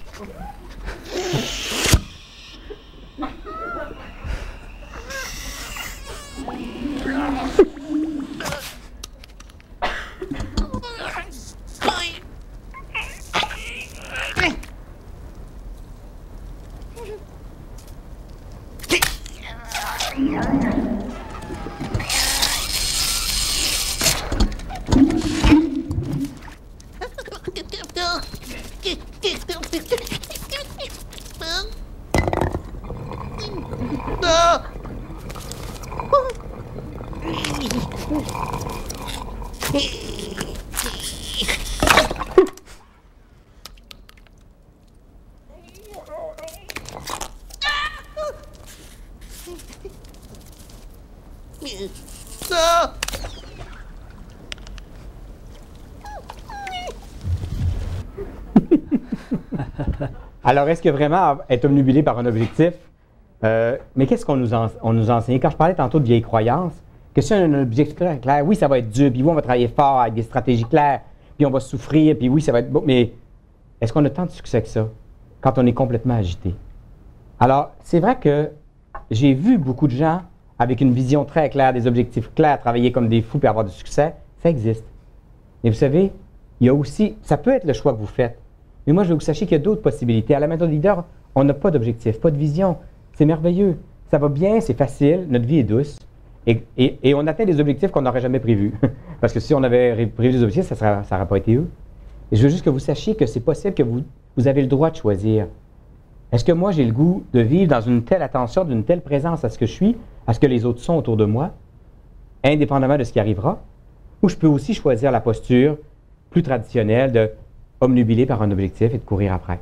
Alors, est-ce que vraiment être obnubilé par un objectif? Mais qu'est-ce qu'on nous enseigne? Quand je parlais tantôt de vieilles croyances, que si on a un objectif clair, oui, ça va être dur, puis oui, on va travailler fort avec des stratégies claires, puis on va souffrir, puis oui, ça va être beau. Mais est-ce qu'on a tant de succès que ça quand on est complètement agité? Alors, c'est vrai que j'ai vu beaucoup de gens avec une vision très claire, des objectifs clairs, travailler comme des fous puis avoir du succès. Ça existe. Mais vous savez, il y a aussi, ça peut être le choix que vous faites. Mais moi, je veux que vous sachiez qu'il y a d'autres possibilités. À la Maison des leaders, on n'a pas d'objectif, pas de vision. C'est merveilleux. Ça va bien, c'est facile, notre vie est douce. Et on atteint des objectifs qu'on n'aurait jamais prévus. Parce que si on avait prévu des objectifs, ça n'aurait pas été eux. Et je veux juste que vous sachiez que c'est possible que vous avez le droit de choisir. Est-ce que moi, j'ai le goût de vivre dans une telle attention, d'une telle présence à ce que je suis, à ce que les autres sont autour de moi, indépendamment de ce qui arrivera? Ou je peux aussi choisir la posture plus traditionnelle de obnubilé par un objectif et de courir après.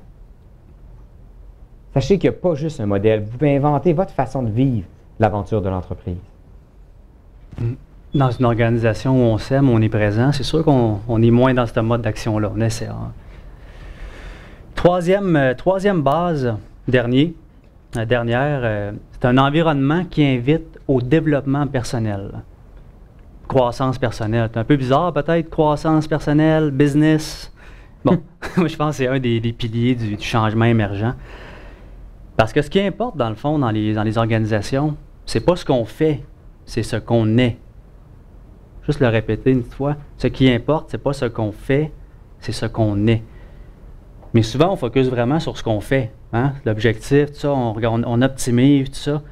Sachez qu'il n'y a pas juste un modèle. Vous pouvez inventer votre façon de vivre l'aventure de l'entreprise.
Dans une organisation où on s'aime, on est présent, c'est sûr qu'on est moins dans ce mode d'action-là. On essaie. Hein. Troisième base, dernière, c'est un environnement qui invite au développement personnel. croissance personnelle. C'est un peu bizarre peut-être, croissance personnelle, business. Bon, moi je pense que c'est un des piliers du changement émergent. Parce que ce qui importe dans le fond dans les organisations, c'est pas ce qu'on fait, c'est ce qu'on est. Juste le répéter une fois. Ce qui importe, c'est pas ce qu'on fait, c'est ce qu'on est. Mais souvent, on focus vraiment sur ce qu'on fait. Hein? L'objectif, tout ça, on optimise, tout ça.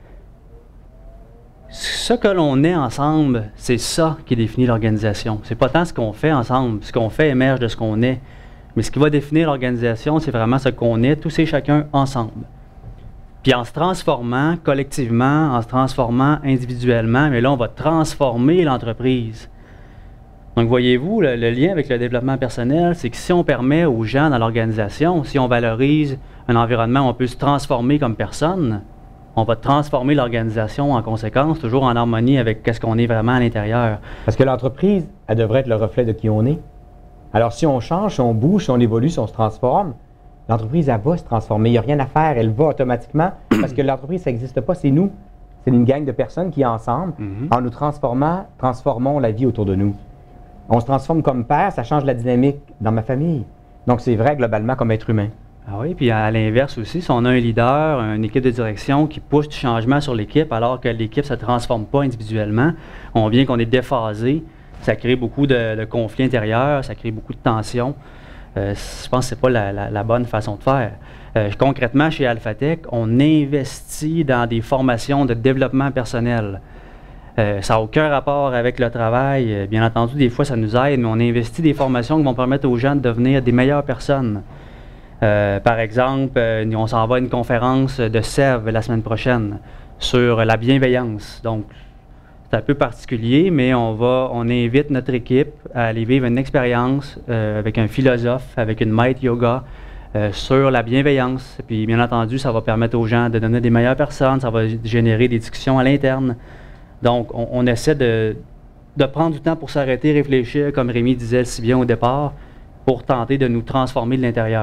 Ce que l'on est ensemble, c'est ça qui définit l'organisation. C'est pas tant ce qu'on fait ensemble. Ce qu'on fait émerge de ce qu'on est. Mais ce qui va définir l'organisation, c'est vraiment ce qu'on est, tous et chacun ensemble. Puis en se transformant collectivement, en se transformant individuellement, mais là, on va transformer l'entreprise. Donc, voyez-vous, le lien avec le développement personnel, c'est que si on permet aux gens dans l'organisation, si on valorise un environnement où on peut se transformer comme personne, on va transformer l'organisation en conséquence, toujours en harmonie avec ce qu'on est vraiment à l'intérieur.
Parce que l'entreprise, elle devrait être le reflet de qui on est. Alors, si on change, si on bouge, si on évolue, si on se transforme, l'entreprise, elle va se transformer. Il n'y a rien à faire, elle va automatiquement. Parce que l'entreprise, ça n'existe pas, c'est nous. C'est une gang de personnes qui, ensemble, en nous transformons la vie autour de nous. On se transforme comme père, ça change la dynamique dans ma famille. Donc, c'est vrai globalement comme être humain.
Ah oui, puis à l'inverse aussi, si on a un leader, une équipe de direction qui pousse du changement sur l'équipe alors que l'équipe ne se transforme pas individuellement, on vient qu'on est déphasé, ça crée beaucoup de conflits intérieurs, ça crée beaucoup de tensions. Je pense que ce n'est pas la bonne façon de faire. Concrètement, chez Alphatec, on investit dans des formations de développement personnel. Ça n'a aucun rapport avec le travail. Bien entendu, des fois, ça nous aide, mais on investit des formations qui vont permettre aux gens de devenir des meilleures personnes. Par exemple, on s'en va à une conférence de Sèvres la semaine prochaine sur la bienveillance. Donc, c'est un peu particulier, mais on invite notre équipe à aller vivre une expérience avec un philosophe, avec une maître yoga sur la bienveillance. Et puis, bien entendu, ça va permettre aux gens de devenir des meilleures personnes, ça va générer des discussions à l'interne. Donc, on essaie de prendre du temps pour s'arrêter, réfléchir, comme Rémi disait si bien au départ, pour tenter de nous transformer de l'intérieur.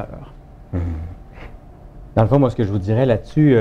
Dans le fond, moi, ce que je vous dirais là-dessus,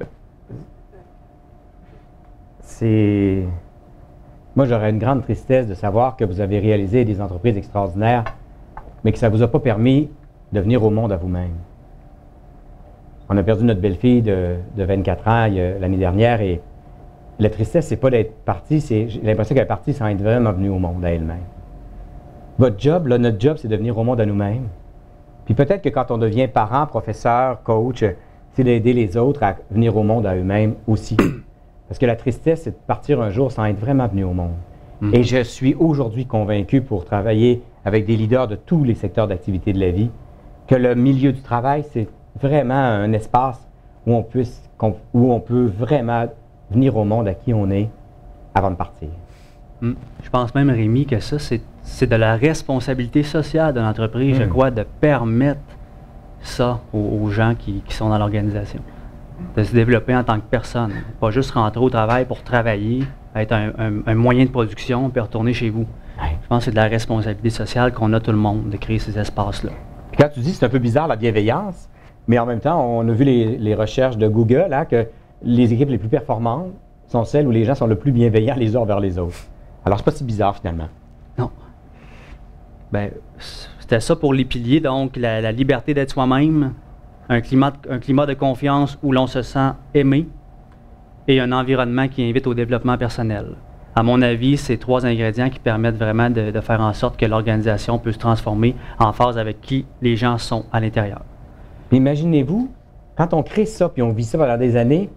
c'est... Moi, j'aurais une grande tristesse de savoir que vous avez réalisé des entreprises extraordinaires, mais que ça ne vous a pas permis de venir au monde à vous-même. On a perdu notre belle-fille de 24 ans l'année dernière et la tristesse, c'est pas d'être partie, j'ai l'impression qu'elle est partie sans être vraiment venue au monde à elle-même. Votre job, là, notre job, c'est de venir au monde à nous-mêmes. Puis peut-être que quand on devient parent, professeur, coach, c'est d'aider les autres à venir au monde à eux-mêmes aussi. Parce que la tristesse, c'est de partir un jour sans être vraiment venu au monde. Et je suis aujourd'hui convaincu, pour travailler avec des leaders de tous les secteurs d'activité de la vie, que le milieu du travail, c'est vraiment un espace où on peut vraiment venir au monde à qui on est avant de partir.
Je pense même, Rémi, que ça, c'est de la responsabilité sociale de l'entreprise, je crois, de permettre ça aux gens qui sont dans l'organisation. De se développer en tant que personne. Pas juste rentrer au travail pour travailler, être un moyen de production, puis retourner chez vous. Je pense que c'est de la responsabilité sociale qu'on a tout le monde, de créer ces espaces-là.
Puis quand tu dis c'est un peu bizarre, la bienveillance, mais en même temps, on a vu les recherches de Google, hein, que les équipes les plus performantes sont celles où les gens sont le plus bienveillants les uns vers les autres. Alors, c'est pas si bizarre, finalement.
Non. Bien, c'était ça pour les piliers, donc la liberté d'être soi-même, un climat de confiance où l'on se sent aimé et un environnement qui invite au développement personnel. À mon avis, c'est 3 ingrédients qui permettent vraiment de faire en sorte que l'organisation peut se transformer en phase avec qui les gens sont à l'intérieur.
Puis imaginez-vous, quand on crée ça puis on vit ça pendant des années,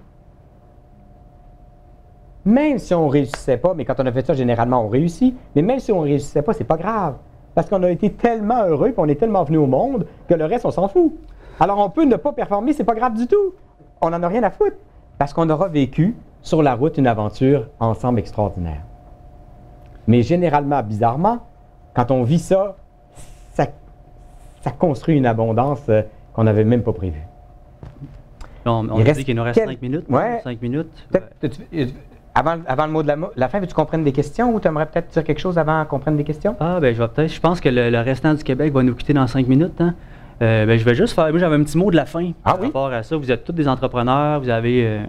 même si on ne réussissait pas, mais quand on a fait ça, généralement, on réussit, mais même si on ne réussissait pas, c'est pas grave. Parce qu'on a été tellement heureux puis on est tellement venu au monde que le reste, on s'en fout. Alors, on peut ne pas performer, c'est pas grave du tout. On n'en a rien à foutre. Parce qu'on aura vécu sur la route une aventure ensemble extraordinaire. Mais généralement, bizarrement, quand on vit ça, ça construit une abondance qu'on n'avait même pas prévue.
On dit qu'il nous reste 5 minutes.
Ouais.
5 minutes.
Avant le mot de la fin, veux-tu qu'on prenne des questions ou tu aimerais peut-être dire quelque chose avant qu'on prenne des questions?
Ah, ben je pense que le restant du Québec va nous quitter dans 5 minutes. Hein? Je vais juste faire. Moi, j'avais un petit mot de la fin par rapport à ça. Vous êtes tous des entrepreneurs, vous avez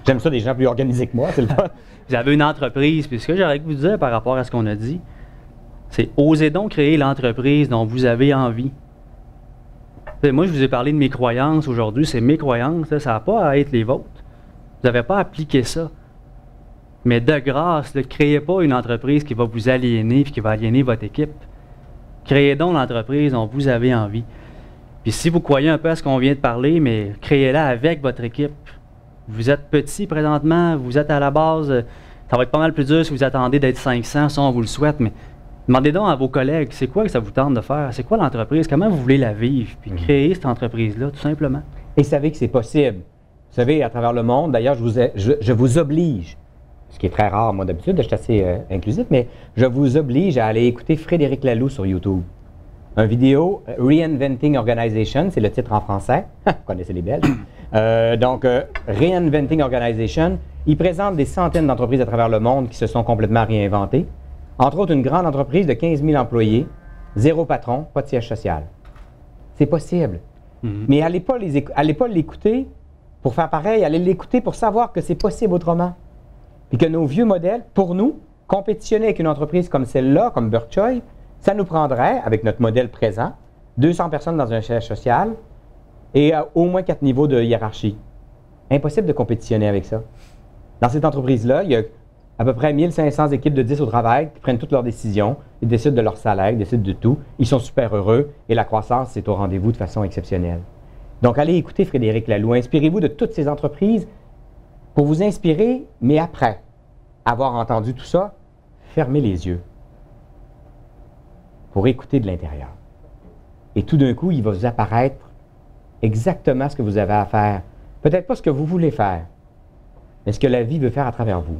J'aime ça, des gens plus organisés que moi, c'est le fun.
Vous avez une entreprise, puis ce que j'aurais que vous dire par rapport à ce qu'on a dit, c'est osez donc créer l'entreprise dont vous avez envie. T'sais, moi, je vous ai parlé de mes croyances aujourd'hui, c'est mes croyances, là, ça n'a pas à être les vôtres. Vous n'avez pas à appliquer ça. Mais de grâce, ne créez pas une entreprise qui va vous aliéner et qui va aliéner votre équipe. Créez donc l'entreprise dont vous avez envie. Puis si vous croyez un peu à ce qu'on vient de parler, mais créez-la avec votre équipe. Vous êtes petit présentement, vous êtes à la base, ça va être pas mal plus dur si vous attendez d'être 500, ça on vous le souhaite, mais demandez donc à vos collègues, c'est quoi que ça vous tente de faire? C'est quoi l'entreprise? Comment vous voulez la vivre? Puis créer cette entreprise-là, tout simplement.
Et savez que c'est possible. Vous savez, à travers le monde, d'ailleurs, je vous oblige, ce qui est très rare, moi, d'habitude, je suis assez inclusif, mais je vous oblige à aller écouter Frédéric Laloux sur YouTube. Un vidéo, Reinventing Organization, c'est le titre en français. Vous connaissez les Belges. Reinventing Organization, il présente des centaines d'entreprises à travers le monde qui se sont complètement réinventées. Entre autres, une grande entreprise de 15 000 employés, 0 patron, pas de siège social. C'est possible. Mais allez pas l'écouter pour faire pareil, allez l'écouter pour savoir que c'est possible autrement. Puis que nos vieux modèles, pour nous, compétitionner avec une entreprise comme celle-là, comme Berkshire, ça nous prendrait, avec notre modèle présent, 200 personnes dans un siège social et au moins 4 niveaux de hiérarchie. Impossible de compétitionner avec ça. Dans cette entreprise-là, il y a à peu près 1500 équipes de 10 au travail qui prennent toutes leurs décisions, ils décident de leur salaire, ils décident de tout, ils sont super heureux et la croissance est au rendez-vous de façon exceptionnelle. Donc, allez écouter Frédéric Laloux, inspirez-vous de toutes ces entreprises pour vous inspirer, mais après avoir entendu tout ça, fermez les yeux pour écouter de l'intérieur. Et tout d'un coup, il va vous apparaître exactement ce que vous avez à faire. Peut-être pas ce que vous voulez faire, mais ce que la vie veut faire à travers vous.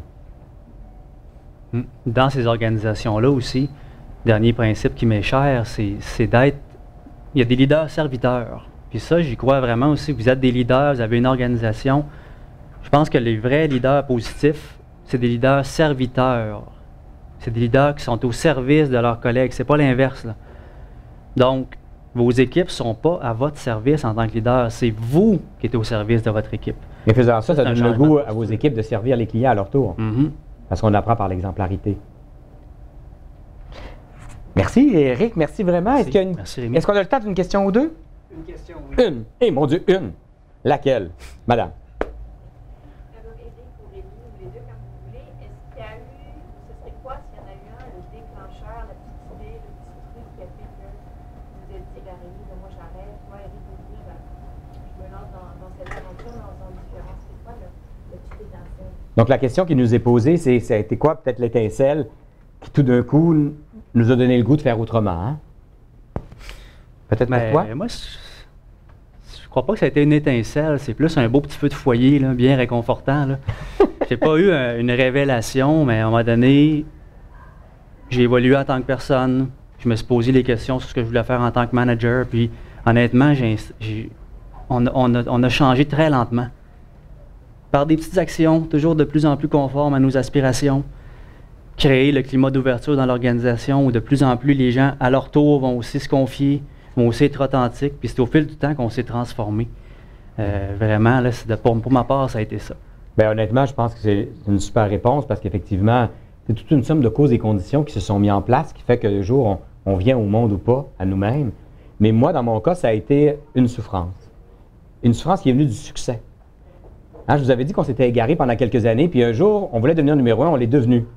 Dans ces organisations-là aussi, dernier principe qui m'est cher, c'est d'être... Il y a des leaders serviteurs. Puis ça, j'y crois vraiment aussi. Vous êtes des leaders, vous avez une organisation. Je pense que les vrais leaders positifs, c'est des leaders serviteurs. C'est des leaders qui sont au service de leurs collègues. C'est pas l'inverse, là. Donc, vos équipes ne sont pas à votre service en tant que leader. C'est vous qui êtes au service de votre équipe.
Et faisant ça, ça donne le goût à vos équipes de servir les clients à leur tour. Parce qu'on apprend par l'exemplarité. Merci, Éric. Merci vraiment. Est-ce qu'on a le temps d'une question ou deux?
Une question, oui.
Une. Eh, mon Dieu, une. Laquelle? Madame. Donc, la question qui nous est posée, c'est ça a été quoi peut-être l'étincelle qui, tout d'un coup, nous a donné le goût de faire autrement, hein? Peut-être pourquoi?
Moi, je crois pas que ça a été une étincelle. C'est plus un beau petit feu de foyer, là, bien réconfortant. J'ai pas eu une révélation, mais à un moment donné, j'ai évolué en tant que personne. Je me suis posé les questions sur ce que je voulais faire en tant que manager. Puis, honnêtement, on a changé très lentement. Par des petites actions, toujours de plus en plus conformes à nos aspirations. Créer le climat d'ouverture dans l'organisation où de plus en plus les gens, à leur tour, vont aussi se confier, vont aussi être authentiques. Puis c'est au fil du temps qu'on s'est transformé. Vraiment, là, pour ma part, ça a été ça.
Bien, honnêtement, je pense que c'est une super réponse parce qu'effectivement, c'est toute une somme de causes et conditions qui se sont mis en place qui fait que le jour, on vient au monde ou pas, à nous-mêmes. Mais moi, dans mon cas, ça a été une souffrance. Une souffrance qui est venue du succès. Hein, je vous avais dit qu'on s'était égaré pendant quelques années, puis un jour, on voulait devenir numéro 1, on l'est devenu.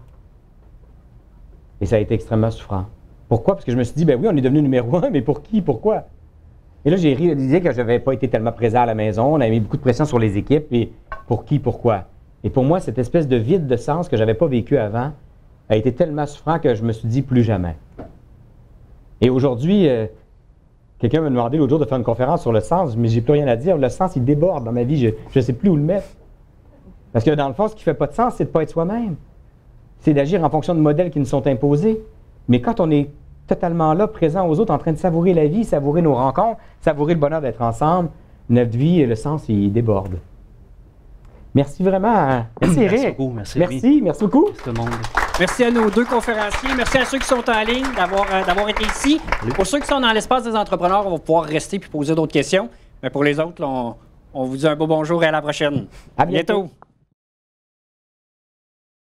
Et ça a été extrêmement souffrant. Pourquoi? Parce que je me suis dit, ben oui, on est devenu numéro 1, mais pour qui? Pourquoi? Et là, j'ai réalisé que je n'avais pas été tellement présent à la maison, on avait mis beaucoup de pression sur les équipes, et pour qui? Pourquoi? Et pour moi, cette espèce de vide de sens que je n'avais pas vécu avant a été tellement souffrant que je me suis dit plus jamais. Et aujourd'hui, quelqu'un m'a demandé l'autre jour de faire une conférence sur le sens, mais j'ai plus rien à dire. Le sens, il déborde dans ma vie. Je ne sais plus où le mettre. Parce que dans le fond, ce qui ne fait pas de sens, c'est de ne pas être soi-même. C'est d'agir en fonction de modèles qui nous sont imposés. Mais quand on est totalement là, présent aux autres, en train de savourer la vie, savourer nos rencontres, savourer le bonheur d'être ensemble, notre vie, le sens, il déborde. Merci vraiment. Merci, Eric.
Merci beaucoup. Merci
beaucoup.
Merci tout le monde.
Merci à nos deux conférenciers. Merci à ceux qui sont en ligne d'avoir été ici. Pour ceux qui sont dans l'espace des entrepreneurs, on va pouvoir rester puis poser d'autres questions. Mais pour les autres, là, on vous dit un beau bonjour et à la prochaine.
À bientôt.